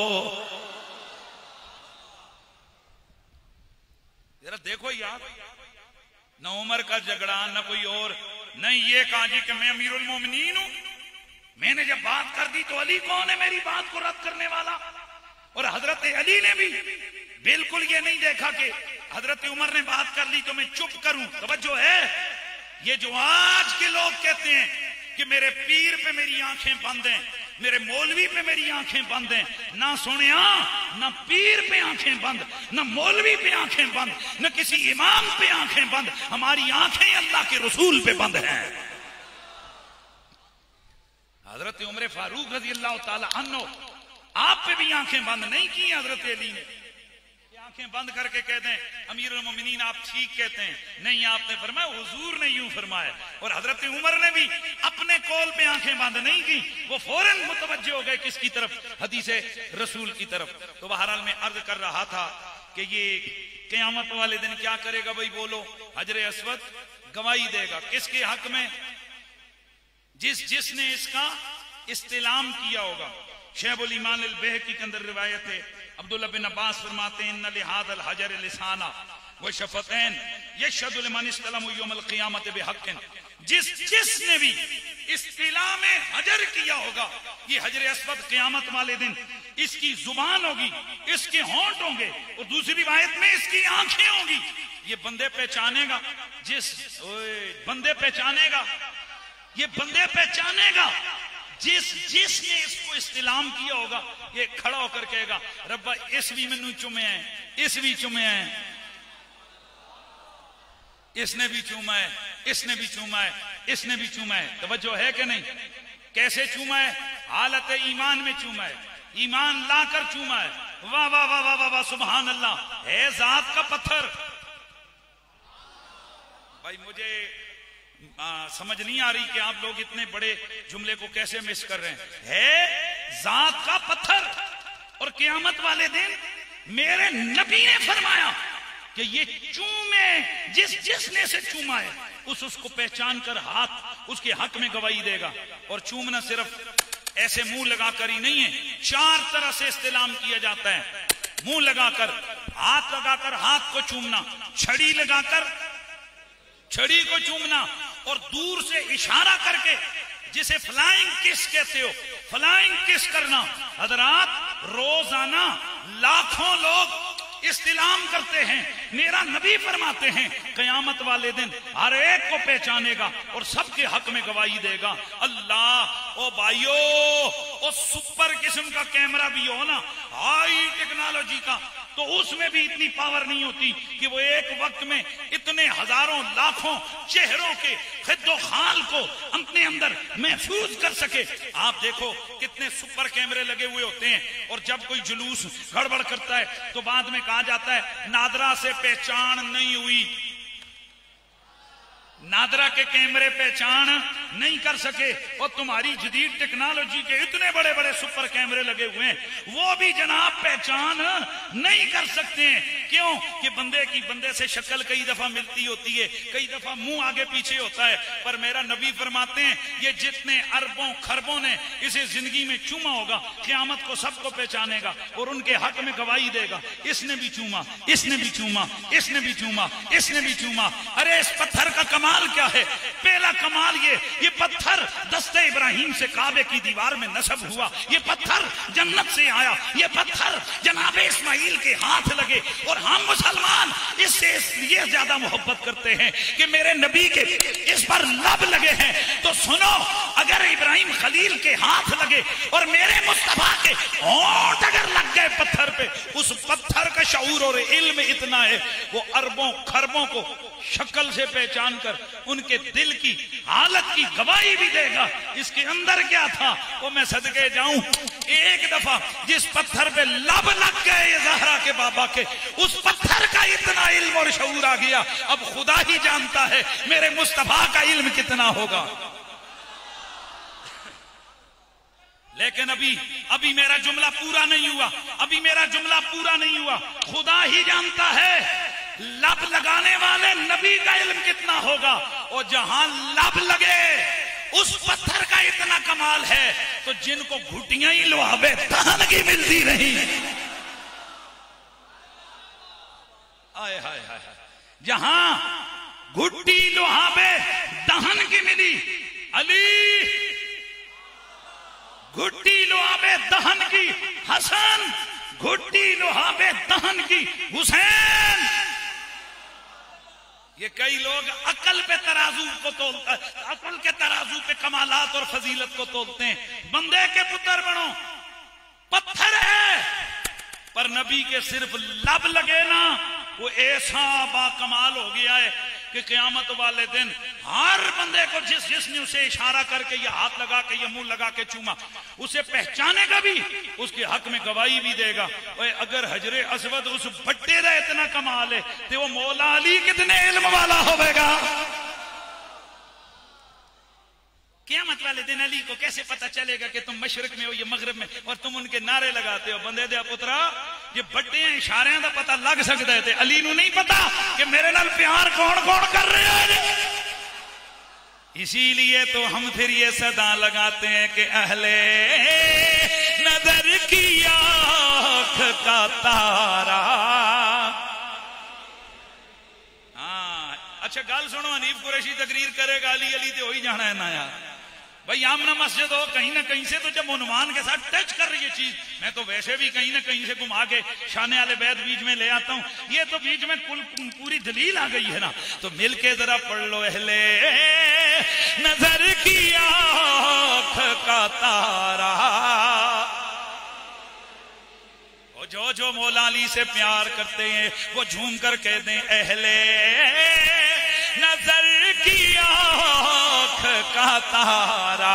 जरा देखो यार, न उमर का झगड़ा न कोई और, नहीं ये कहा जी कि मैं अमीरुल मोमिनीन हूं, मैंने जब बात कर दी तो अली कौन है मेरी बात को रद्द करने वाला? और हजरत अली ने भी बिल्कुल ये नहीं देखा कि हजरत उमर ने बात कर ली तो मैं चुप करूं। तवज्जो है, ये जो आज के लोग कहते हैं कि मेरे पीर पे मेरी आंखें बंद हैं, मेरे मौलवी पे मेरी आंखें बंद हैं, ना सुनिया, ना पीर पे आंखें बंद, ना मौलवी पे आंखें बंद, न किसी इमाम पे आंखें बंद, हमारी आंखें अल्लाह के रसूल पे बंद हैं। हजरत उमर फारूक रज़ी अल्लाह ताला अन्हु आप पे भी आंखें बंद नहीं की हजरत अली ने, आंखें बंद करके कहते हैं अमीरुल मोमिनीन आप ठीक कहते हैं, नहीं आपने फरमाया, हुजूर ने यूं फरमाया। और हजरत उमर ने भी अपने कौल पे आंखें बंद नहीं की, वो फौरन मुतवज्जे हो गए किसकी तरफ? हदीसे रसूल की तरफ। तो बहरहाल मैं अर्ज कर रहा था कि ये क़यामत वाले दिन क्या करेगा भाई? बोलो, हजर अस्वद गवाही देगा किसके हक में? जिसने इसका इस्तिलाम किया होगा। शेबुल ईमान अल बेहकी के अंदर रिवायत है, अब्दुल्ला बिन अब्बास फरमाते हैं इन्ना लिहादल हजर लिसाना, व शफतैन यशहदु लिमन इस्तलमु यौमल क़ियामत बिहक़्क़िन, जिसने भी इस्तिलाम हजर किया होगा, ये हजर अस्वद क़यामत वाले दिन इसकी जुबान होगी, इसके होंठ होंगे, और दूसरी रिवायत में इसकी आंखें होंगी। ये बंदे पहचानेगा, ये बंदे पहचानेगा जिसने इसको इस्तिलाम किया होगा। ये खड़ा होकर कहेगा रब्बा इस भी मैनू चुमे है, इस भी चुमे है, इसने भी चूमा है, इसने भी चूमा है, इसने भी चूमा है। तवज्जो है कि नहीं? कैसे चूमा है? हालत ईमान में चूमा है, ईमान लाकर चूमा है। वाह वाह वाह वाह वाह वाह, सुभान अल्लाह। है जात का पत्थर। भाई मुझे समझ नहीं आ रही कि आप लोग इतने बड़े जुमले को कैसे मिस कर रहे हैं। है जात का पत्थर, और क़यामत वाले दिन मेरे नबी ने फरमाया कि ये चूमे, जिसने से चूमा है उसको पहचान कर हाथ उसके हक में गवाही देगा। और चूमना सिर्फ ऐसे मुंह लगाकर ही नहीं है, 4 तरह से इस्तेलाम किया जाता है। मुंह लगाकर, हाथ लगाकर हाथ को चूमना, छड़ी लगाकर छड़ी को चूमना, और दूर से इशारा करके, जिसे फ्लाइंग किस कहते हो, फ्लाइंग किस करना। हजरात रोजाना लाखों लोग इस्तिलाम करते हैं। मेरा नबी फरमाते हैं क़यामत वाले दिन हर एक को पहचानेगा और सबके हक में गवाही देगा। अल्लाह, ओ भाइयों, ओ सुपर किस्म का कैमरा भी हो ना, हाई टेक्नोलॉजी का, तो उसमें भी इतनी पावर नहीं होती कि वो एक वक्त में इतने हजारों लाखों चेहरों के खिद्दो खाल को अपने अंदर महफूज कर सके। आप देखो कितने सुपर कैमरे लगे हुए होते हैं, और जब कोई जुलूस गड़बड़ करता है तो बाद में कहा जाता है नादरा से पहचान नहीं हुई, नादरा के कैमरे पहचान नहीं कर सके। और तुम्हारी जदीद टेक्नोलॉजी के इतने बड़े बड़े सुपर कैमरे लगे हुए हैं, वो भी जनाब पहचान नहीं कर सकते हैं। क्यों? कि बंदे से शक्ल कई दफा मिलती होती है, कई दफा मुंह आगे पीछे होता है। पर मेरा नबी फरमाते हैं ये जितने अरबों खरबों ने इसे जिंदगी में चूमा होगा, क़यामत को सबको पहचानेगा और उनके हक में गवाही देगा। इसने भी चूमा, इसने भी चूमा, इसने भी चूमा, इसने भी चूमा। अरे इस पत्थर का कमाल क्या है? पहला कमाल ये पत्थर दस्ते इब्राहिम से काबे की दीवार में नस्ब हुआ, ये पत्थर जन्नत से आया, ये पत्थर जनाबे इस्माइल के हाथ लगे। और हम मुसलमान इससे इसलिए ज्यादा मोहब्बत करते हैं कि मेरे नबी के इस पर लब लगे हैं। तो सुनो, अगर इब्राहिम खलील के हाथ लगे और मेरे मुस्तफा के होंठ अगर लग गए पत्थर पे, उस पत्थर का शऊर और इल्म इतना है, वो अरबों खरबों को शक्ल से पहचान कर उनके दिल की हालत की गवाही भी देगा। इसके अंदर क्या था वो मैं सदके जाऊं। एक दफा जिस पत्थर पे लब लग गए ज़हरा के बाबा के, उस पत्थर का इतना इल्म और शऊर आ गया, अब खुदा ही जानता है मेरे मुस्तफा का इल्म कितना होगा। लेकिन अभी मेरा जुमला पूरा नहीं हुआ, अभी मेरा जुमला पूरा नहीं हुआ। खुदा ही जानता है लब लगाने वाले नबी का इल्म कितना होगा। और जहां लब लगे उस पत्थर का इतना कमाल है, तो जिनको घुटियां ही लोहाबे दहन की मिलती रही, आए हाय हाय, जहां घुट्टी लोहाबे दहन की मिली, अली घुट्टी लोहाबे दहन की, हसन घुट्टी लोहाबे दहन की, हुसैन। ये कई लोग अकल पे तराजू को तोलता है, अकल के तराजू पे कमालात और फजीलत को तोलते हैं। बंदे के पुत्र बनो, पत्थर है, पर नबी के सिर्फ लब लगे ना, वो ऐसा बाकमाल हो गया है कि क़यामत वाले दिन हर बंदे को जिसने उसे इशारा करके या हाथ लगा के या मुंह लगा के चूमा, उसे पहचानेगा भी, उसके हक में गवाही भी देगा। और अगर हजरे असवद उस भट्टे का इतना कमाल है तो वो मौला अली कितने इल्म वाला होगा। क़यामत वाले दिन अली को कैसे पता चलेगा कि तुम मशरक में हो या मगरब में, और तुम उनके नारे लगाते हो। बंदे दे पुत्रा, ये बड्डे इशारे का पता लग सकता है, अली नू नहीं पता कि मेरे नाल प्यार कौन कौन कर रहे हैं। इसीलिए तो हम फिर ये सदा लगाते हैं कि अहले नजर की आंख का तारा अच्छा गल सुनो, हनीफ कुरैशी तकरीर करेगा अली अली तो हो ही जाना है ना यार भाई। आमना मस्जिद हो कहीं ना कहीं से तो जब उन्वान के साथ टच कर रही है चीज, मैं तो वैसे भी कहीं ना कहीं से घुमा के शाने वाले बैत बीच में ले आता हूं, ये तो बीच में कुल पूरी दलील आ गई है ना। तो मिलके जरा पढ़ लो, अहले नजर की आंख का तारा, जो जो मौला अली से प्यार करते हैं वो झूम कर कह दें अहले नजर की आंख का तारा,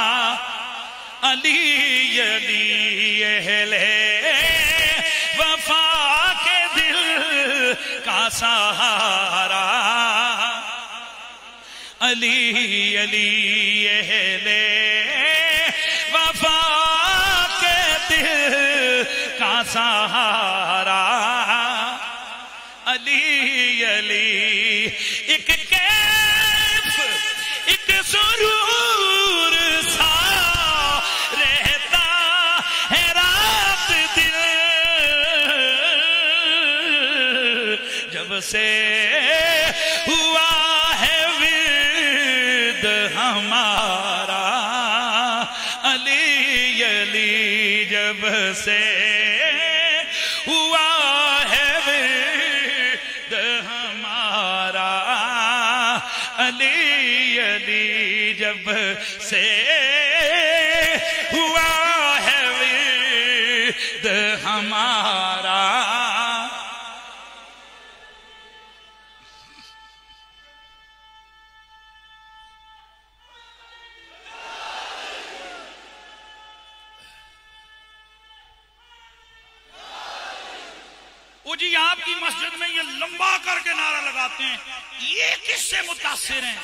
अली अली अहले वफा के दिल का सहारा, अली अली अहले वफा के दिल का सहारा, अली अली एक कैफ एक सुरूर सा रहता है रात दिन, जब से हुआ है विद हमारा, अली अली जब से हुआ है विद हमारा, अली अली जब से हुआ है विद हमारा। जी आपकी मस्जिद में ये लंबा करके नारा लगाते हैं, ये किससे मुतासिर हैं?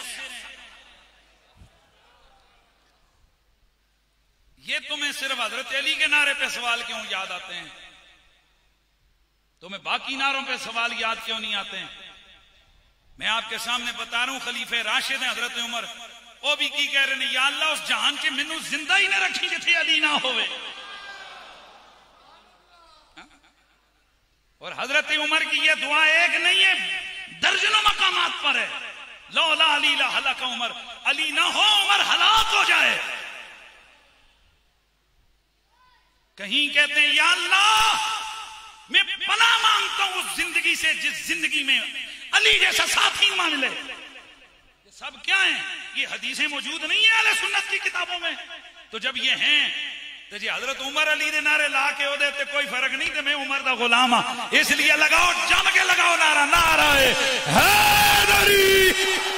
ये तुम्हें सिर्फ हजरत अली के नारे पे सवाल क्यों याद आते हैं? तुम्हें बाकी नारों पे सवाल याद क्यों नहीं आते हैं? मैं आपके सामने बता रहा हूं, खलीफे राशिद हैं हजरत उमर, वो भी की कह रहे हैं, या अल्लाह उस जहान के मैनू जिंदा ही ना रखी जिथे अली ना होवे। और हजरत उमर की यह दुआ एक नहीं है, दर्जनों मकामात पर है, लौला अली ला हलक उमर, अली ना हो उमर हलाक हो जाए। कहीं कहते हैं या अल्लाह मैं पनाह मांगता हूं उस जिंदगी से जिस जिंदगी में अली जैसा साथी मान ले। ये सब क्या है? ये हदीसें मौजूद नहीं है अहले सुन्नत की किताबों में। तो जब ये हैं तो जी हजरत उमर अली ने नारे ला के ओदे ते कोई फर्क नहीं, तो मैं उमर दा गुलाम हां, इसलिए लगाओ, जम के लगाओ नारा, नारा हैदरी।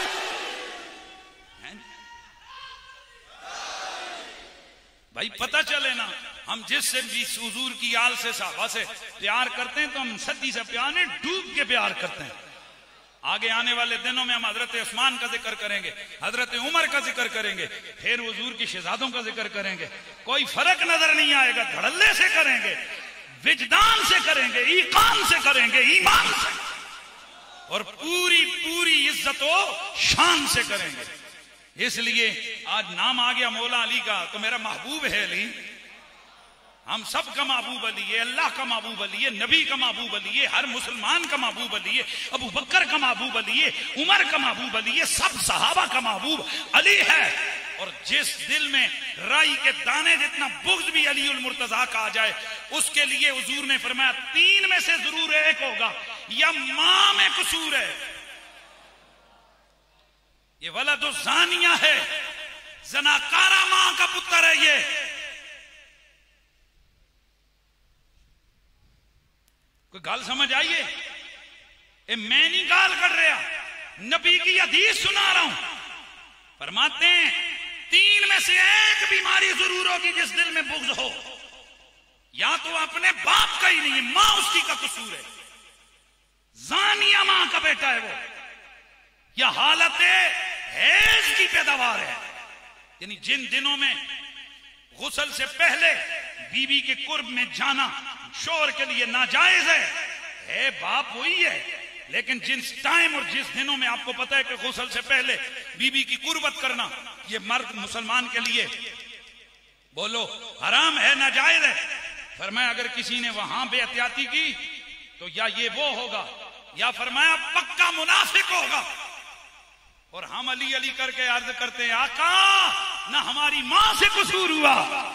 भाई पता चले ना, हम जिससे भी हुजूर की आल से साहबा से प्यार करते हैं तो हम सच्ची से प्यार नहीं, डूब के प्यार करते हैं। आगे आने वाले दिनों में हम हजरत उस्मान का जिक्र करेंगे, हजरत उमर का जिक्र करेंगे, फिर हुजूर की शहजादों का जिक्र करेंगे। कोई फर्क नजर नहीं आएगा, धड़ल्ले से करेंगे, विजदान से करेंगे, ईकान से करेंगे, ईमान से, और पूरी पूरी इज्जत व शान से करेंगे। इसलिए आज नाम आ गया मौला अली का, तो मेरा महबूब है अली, हम सब का महबूब अली है, अल्लाह का महबूब अली है, नबी का महबूब अली है, हर मुसलमान का महबूब अली है, अबू बकर का महबूब अली है, उमर का महबूब अली है, सब सहाबा का महबूब अली है। और जिस दिल में राई के दाने जितना बुग़्ज़ भी अली उल मुर्तजा का आ जाए, उसके लिए हुजूर ने फरमाया तीन में से जरूर एक होगा, या मां में कसूर है, ये वलदो ज़ानिया है, जनाकारा मां का पुत्र है। ये कोई गाल समझ आइए? मैं नहीं गाल कर रहा, नबी की हदीस सुना रहा हूं। फरमाते हैं तीन में से एक बीमारी जरूर होगी जिस दिल में बुग़्ज़ हो, या तो अपने बाप का ही नहीं है, मां उसकी का कसूर है, ज़ानिया मां का बेटा है वो, या हालत हैज की पैदावार है, यानी जिन दिनों में गुस्ल से पहले बीबी के कुर्ब में जाना शोर के लिए नाजायज है बाप वही है, लेकिन जिस टाइम और जिस दिनों में आपको पता है कि गुस्ल से पहले बीबी की कुर्बत करना ये मर्द मुसलमान के लिए बोलो हराम है, नाजायज है। फरमाया अगर किसी ने वहां बेहतियाती की तो या ये वो होगा, या फरमाया पक्का मुनाफिक होगा। हम अली अली करके अर्ज करते हैं, आका ना हमारी मां से कसूर हुआ,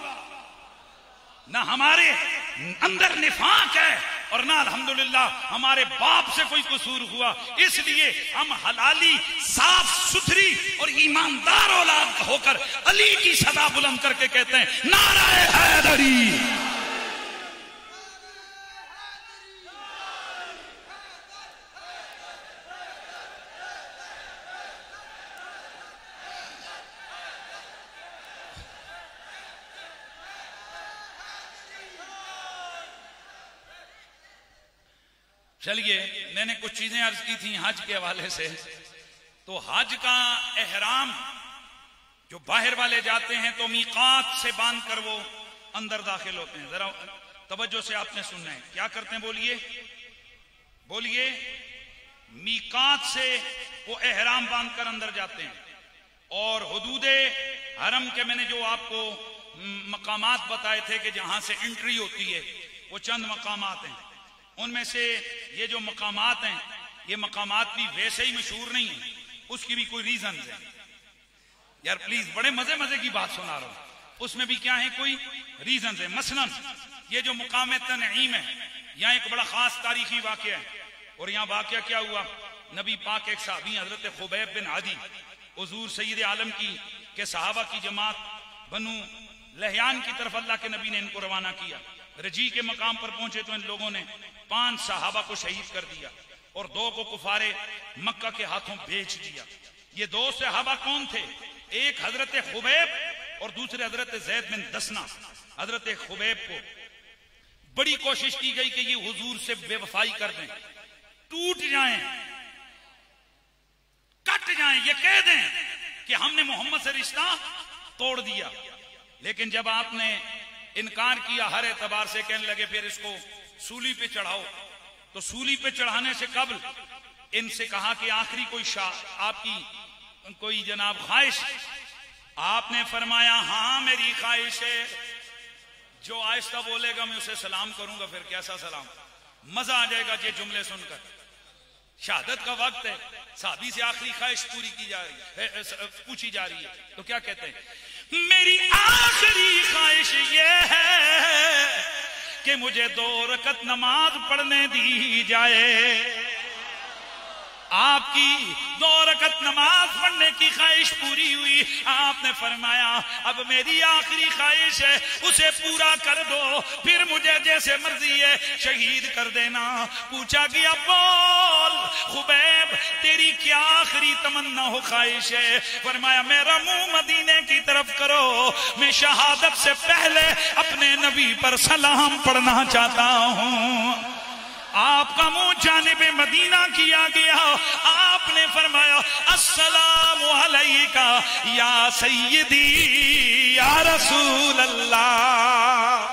ना हमारे अंदर निफाक है, और ना अल्हम्दुलिल्लाह हमारे बाप से कोई कसूर हुआ, इसलिए हम हलाली साफ सुथरी और ईमानदार औलाद होकर अली की सदा बुलंद करके कहते हैं नाराए हैदरी। चलिए, मैंने कुछ चीजें अर्ज की थी हज के हवाले से। तो हज का एहराम जो बाहर वाले जाते हैं तो मीकात से बांध कर वो अंदर दाखिल होते हैं। जरा तवज्जो से आपने सुनना है, क्या करते हैं, बोलिए बोलिए। मीकात से वो एहराम बांध कर अंदर जाते हैं, और हुदूदे हरम के मैंने जो आपको मकामात बताए थे कि जहां से एंट्री होती है, वो चंद मकामात हैं। उनमें से ये जो मकामात हैं, ये मकामात भी वैसे ही मशहूर नहीं है, उसकी भी कोई रीजन है। यार प्लीज, बड़े मजे मजे की बात सुना रहा हूं, उसमें भी क्या है, कोई रीजन है। मसलन ये जो मुकाम तनईम है, यहाँ एक बड़ा खास तारीखी वाकया है। और यहाँ वाकया क्या हुआ, नबी पाक एक साहबी हजरत खुबैब बिन आदी हुजूर सैयद आलम के सहाबा की जमात बनु लहयान की तरफ अल्लाह के नबी ने इनको रवाना किया। रजी के मकाम पर पहुंचे तो इन लोगों ने 5 सहाबा को शहीद कर दिया और 2 को कुफारे मक्का के हाथों बेच दिया। ये 2 सहाबा कौन थे, एक हजरत खुबैब और दूसरे हजरत जैद बिन दसना। हजरत खुबैब को बड़ी कोशिश की गई कि ये हुजूर से बेवफाई कर दें, टूट जाएं, कट जाएं, ये कह दें कि हमने मोहम्मद से रिश्ता तोड़ दिया। लेकिन जब आपने इनकार किया हर एतबार से, कहने लगे फिर इसको सूली पे चढ़ाओ। तो सूली पे चढ़ाने से कबल इनसे कहा कि आखिरी कोई आपकी कोई जनाब ख्वाहिश। आपने फरमाया हाँ मेरी ख्वाहिश है, जो आहिस्ता बोलेगा मैं उसे सलाम करूंगा। फिर कैसा सलाम, मजा आ जाएगा ये जुमले सुनकर। शहादत का वक्त है, साहबी से आखिरी ख्वाहिश पूरी की जा रही है, पूछी जा रही है। तो क्या कहते हैं, मेरी आखिरी ख्वाहिश ये है कि मुझे 2 रकत नमाज पढ़ने दी जाए। आपकी 2 रकत नमाज पढ़ने की ख्वाहिश पूरी हुई। आपने फरमाया अब मेरी आखिरी ख्वाहिश है, उसे पूरा कर दो, फिर मुझे जैसे मर्जी है शहीद कर देना। पूछा गया बोल खुबैब तेरी क्या आखिरी तमन्ना हो, ख्वाहिश है? फरमाया मेरा मुंह मदीने की तरफ करो, मैं शहादत से पहले अपने नबी पर सलाम पढ़ना चाहता हूं। आपका मुंह जानिबे मदीना किया गया। आपने फरमाया अस्सलामु अलैका या सय्यदी या रसूल अल्लाह।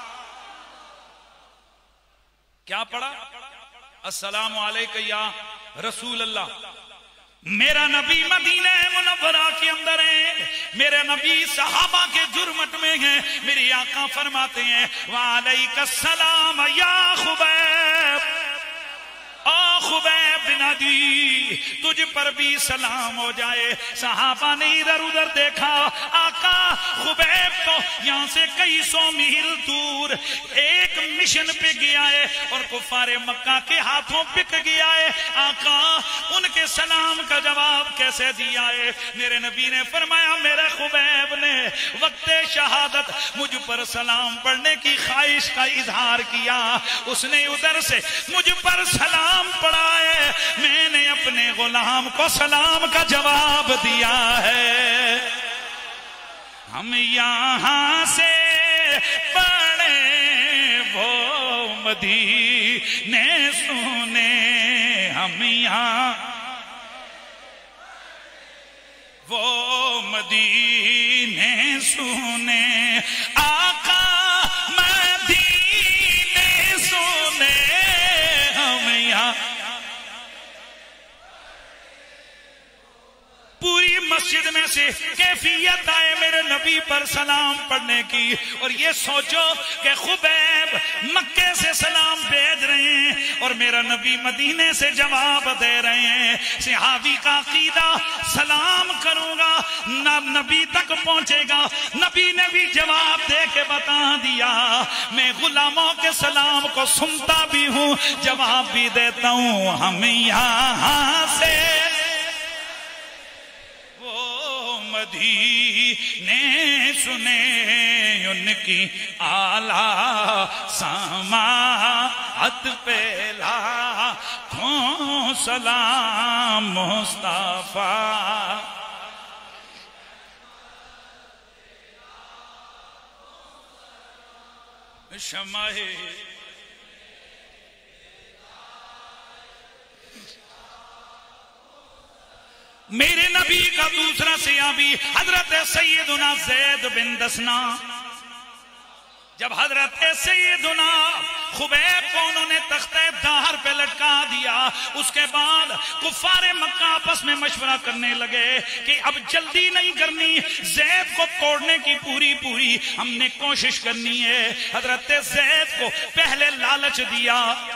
क्या पढ़ा, अस्सलामु अलैका या रसूल अल्लाह। मेरा नबी मदीना मुनव्वरा के अंदर है, मेरे नबी सहाबा के जुर्मट में है। मेरे आका फरमाते हैं वालैकुस्सलाम या खुबैब, ओ खुबैब बिन आदी तुझ पर भी सलाम हो जाए। सहाबा ने इधर उधर देखा, आका खुबैब तो यहाँ से कई 100 मील दूर एक मिशन पे गया है और कुफारे मक्का के हाथों बिक गया है। आका उनके सलाम का जवाब कैसे दिया है? मेरे नबी ने फरमाया मेरे खुबैब ने वक्त शहादत मुझ पर सलाम पढ़ने की ख्वाहिश का इजहार किया, उसने उधर से मुझ पर सलाम पढ़ा है, मैंने अपने गुलाम को सलाम का जवाब दिया है। हम यहां से पढ़े वो मदीने सुने, हम यहाँ वो मदीने सुने, आका मदीने सुने, हम यहाँ। पूरी मस्जिद में से कैफियत आए मेरे नबी पर सलाम पढ़ने की। और ये सोचो कि खुबैब मक्के से सलाम भेज रहे हैं और मेरा नबी मदीने से जवाब दे रहे हैं। सहाबी का अकीदा सलाम करूंगा ना नबी तक पहुंचेगा। नबी ने भी जवाब दे के बता दिया, मैं गुलामों के सलाम को सुनता भी हूं, जवाब भी देता हूं। हम यहां से मदीने सुने उनकी आला समाअत पे लाखों सलाम मुस्तफा। शमाए मेरे नबी का दूसरा सहाबी हजरत सैयदुना ज़ैद बिन दसना, जब हजरत सैयदुना खुबैब को उन्होंने तख्ते दाहर पे लटका दिया, उसके बाद कुफारे मक्का आपस में मशवरा करने लगे कि अब जल्दी नहीं करनी, ज़ैद को तोड़ने की पूरी हमने कोशिश करनी है। हजरत ज़ैद को पहले लालच दिया,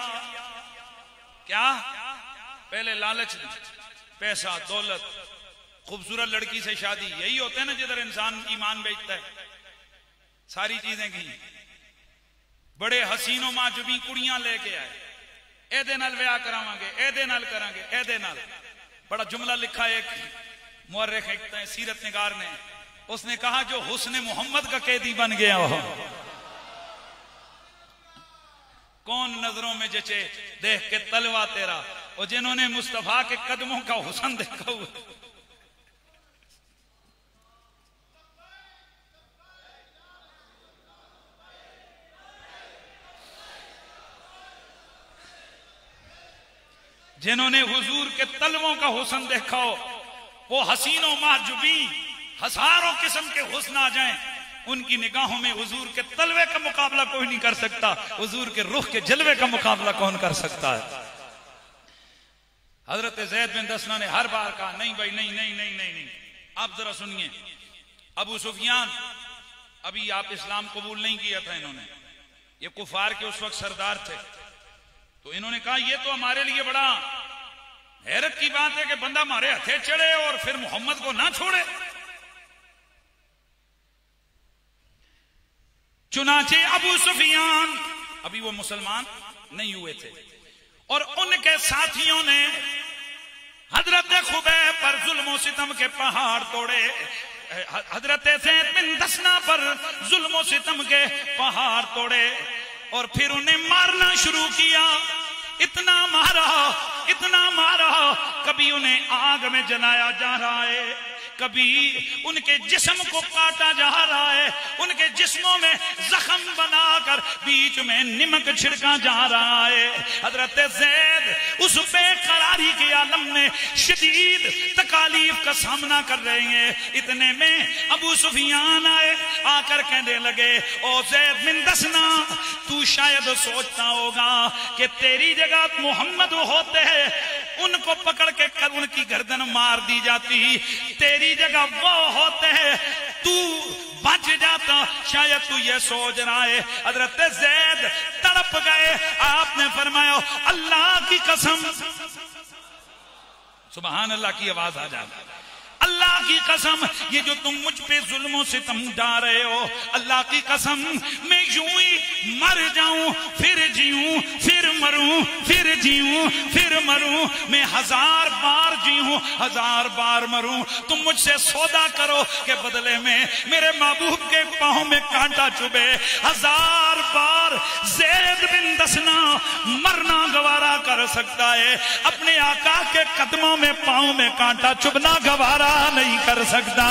क्या पहले लालच दिया, पैसा दौलत, खूबसूरत लड़की से शादी, यही होते हैं ना जिधर इंसान ईमान बेचता है। सारी चीजें की, बड़े हसीनो माजूबी कुड़ियां लेके आए, एदे नाल ब्याह करावांगे, एदे नाल करांगे, एदे नाल। बड़ा जुमला लिखा एक मुअर्रिख सीरत निगार ने, उसने कहा जो हुस्न मोहम्मद का कैदी बन गया हो, कौन नजरों में जचे देख के तलवा तेरा, और जिन्होंने मुस्तफा के कदमों का हुस्न देखा हुआ। जिन्होंने हुजूर के तलवों का हुस्न देखा हो, वो हसीनों माजूबी हजारों किस्म के हुस्न आ जाएं, उनकी निगाहों में हुजूर के तलवे का मुकाबला कोई नहीं कर सकता, हुजूर के रुख के जलवे का मुकाबला कौन कर सकता है। हजरत ज़ैद बिन दसना ने हर बार कहा नहीं भाई नहीं नहीं नहीं नहीं नहीं। आप जरा सुनिए, अबू सुफियान अभी आप इस्लाम कबूल नहीं किया था इन्होंने, ये कुफार के उस वक्त सरदार थे, तो इन्होंने कहा ये तो हमारे लिए बड़ा हैरत की बात है कि बंदा हमारे हथे चढ़े और फिर मोहम्मद को ना छोड़े। चुनाचे अबू सुफियान अभी वो मुसलमान नहीं हुए थे और उनके साथियों ने हजरत खुबैब पर जुल्म सितम के पहाड़ तोड़े, हजरत ज़ैद बिन दसना पर जुल्म सितम के पहाड़ तोड़े और फिर उन्हें मारना शुरू किया। इतना मारा, कभी उन्हें आग में जलाया जा रहा है, कभी उनके जिस्म को काटा जा रहा है, उनके जिस्मों में जख्म बनाकर बीच में नमक छिड़का जा रहा है। हजरत ज़ैद उस बेकरारी के आलम में शदीद तकालीफ का सामना कर रहे हैं। इतने में अबू सुफियान आए, आकर कहने लगे ओ ज़ैद बिन दसना, तू शायद सोचता होगा कि तेरी जगह मोहम्मद होते हैं, उनको पकड़ के उनकी गर्दन मार दी जाती, तेरी जगह वो होते हैं, तू बच जाता, शायद तू ये सोच रहा है। हजरत ज़ैद तड़प गए, आपने फरमाया अल्लाह की कसम, सुभान अल्लाह की आवाज आ जाए, अल्लाह की कसम ये जो तुम मुझ पे जुल्मों से तुम डा रहे हो, अल्लाह की कसम मैं यूं ही मर जाऊं फिर जीऊं, फिर मरूं फिर जीऊं फिर मरूं, मैं 1000 बार जीऊं 1000 बार मरूं, तुम मुझसे सौदा करो कि बदले में मेरे महबूब के पांव में कांटा चुभे। 1000 बार ज़ैद बिन दसना मरना गवारा कर सकता है, अपने आका के कदमों में पांव में कांटा चुभना गवारा नहीं कर सकता।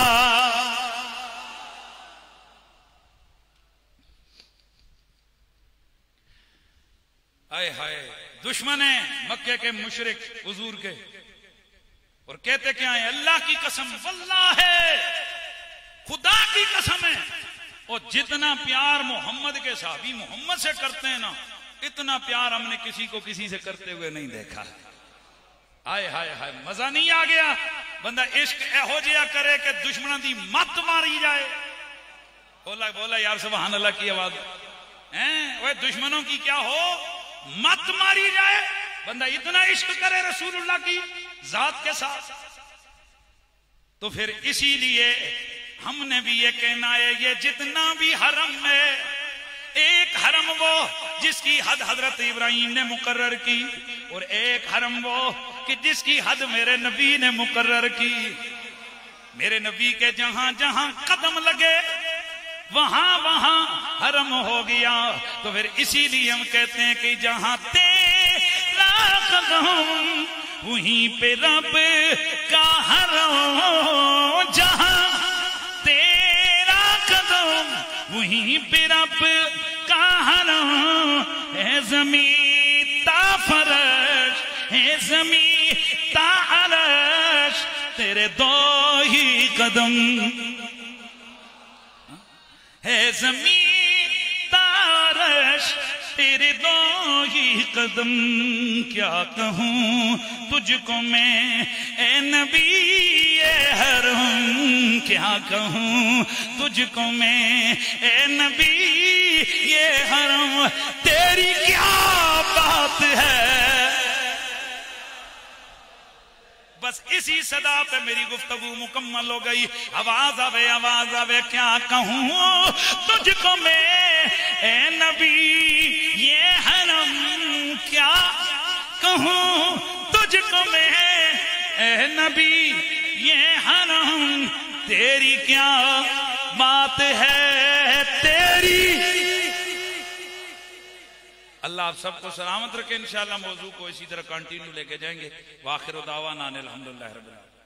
हाय हाय, दुश्मन है मक्के के मुशरिक हुजूर के, और कहते क्या है, अल्लाह की कसम, वल्लाह है, खुदा की कसम है, और जितना प्यार मोहम्मद के साहबी मोहम्मद से करते हैं ना, इतना प्यार हमने किसी को किसी से करते हुए नहीं देखा है। हाय हाय हाय, मजा नहीं आ गया, बंदा इश्क एहो जिहा करे कि दुश्मनों की मत मारी जाए। बोला बोला यार सुभान अल्लाह की आवाज है, ओए दुश्मनों की क्या हो मत मारी जाए। बंदा इतना इश्क करे रसूलुल्लाह की जात के साथ, तो फिर इसीलिए हमने भी ये कहना है, ये जितना भी हरम में, एक हरम वो जिसकी हद हजरत इब्राहिम ने मुकर्रर की, और एक हरम वो कि जिसकी हद मेरे नबी ने मुकर्रर की। मेरे नबी के जहां जहां कदम लगे वहां वहां हरम हो गया। तो फिर इसीलिए हम कहते हैं कि जहां तेरा कदम वहीं पे रब का हरम, जहां तेरा कदम वहीं पे रब का हरम। है ज़मीं ता फर्श, है ज़मीं ता अर्श, तेरे दो ही कदम। है ज़मीं ता अर्श, तेरे दो ही कदम। क्या कहूँ तुझको मैं ए नबी ये हरम, क्या कहूँ तुझको मैं ए नबी ये हरम। तेरी क्या बात है। बस इसी सदा पे मेरी गुफ्तगू मुकम्मल हो गई। आवाज आवे क्या कहूँ तुझको मैं ए नबी ये हरम, क्या कहूँ तुझको मैं ए नबी ये हरम। तेरी क्या बात है तेरी। अल्लाह आप सबको सलामत रखे। इंशाअल्लाह मौजू को इसी तरह कंटिन्यू लेके जाएंगे। वाखिर दावाना अनिल हम्दुलिल्लाहि रब्बिल आलमीन।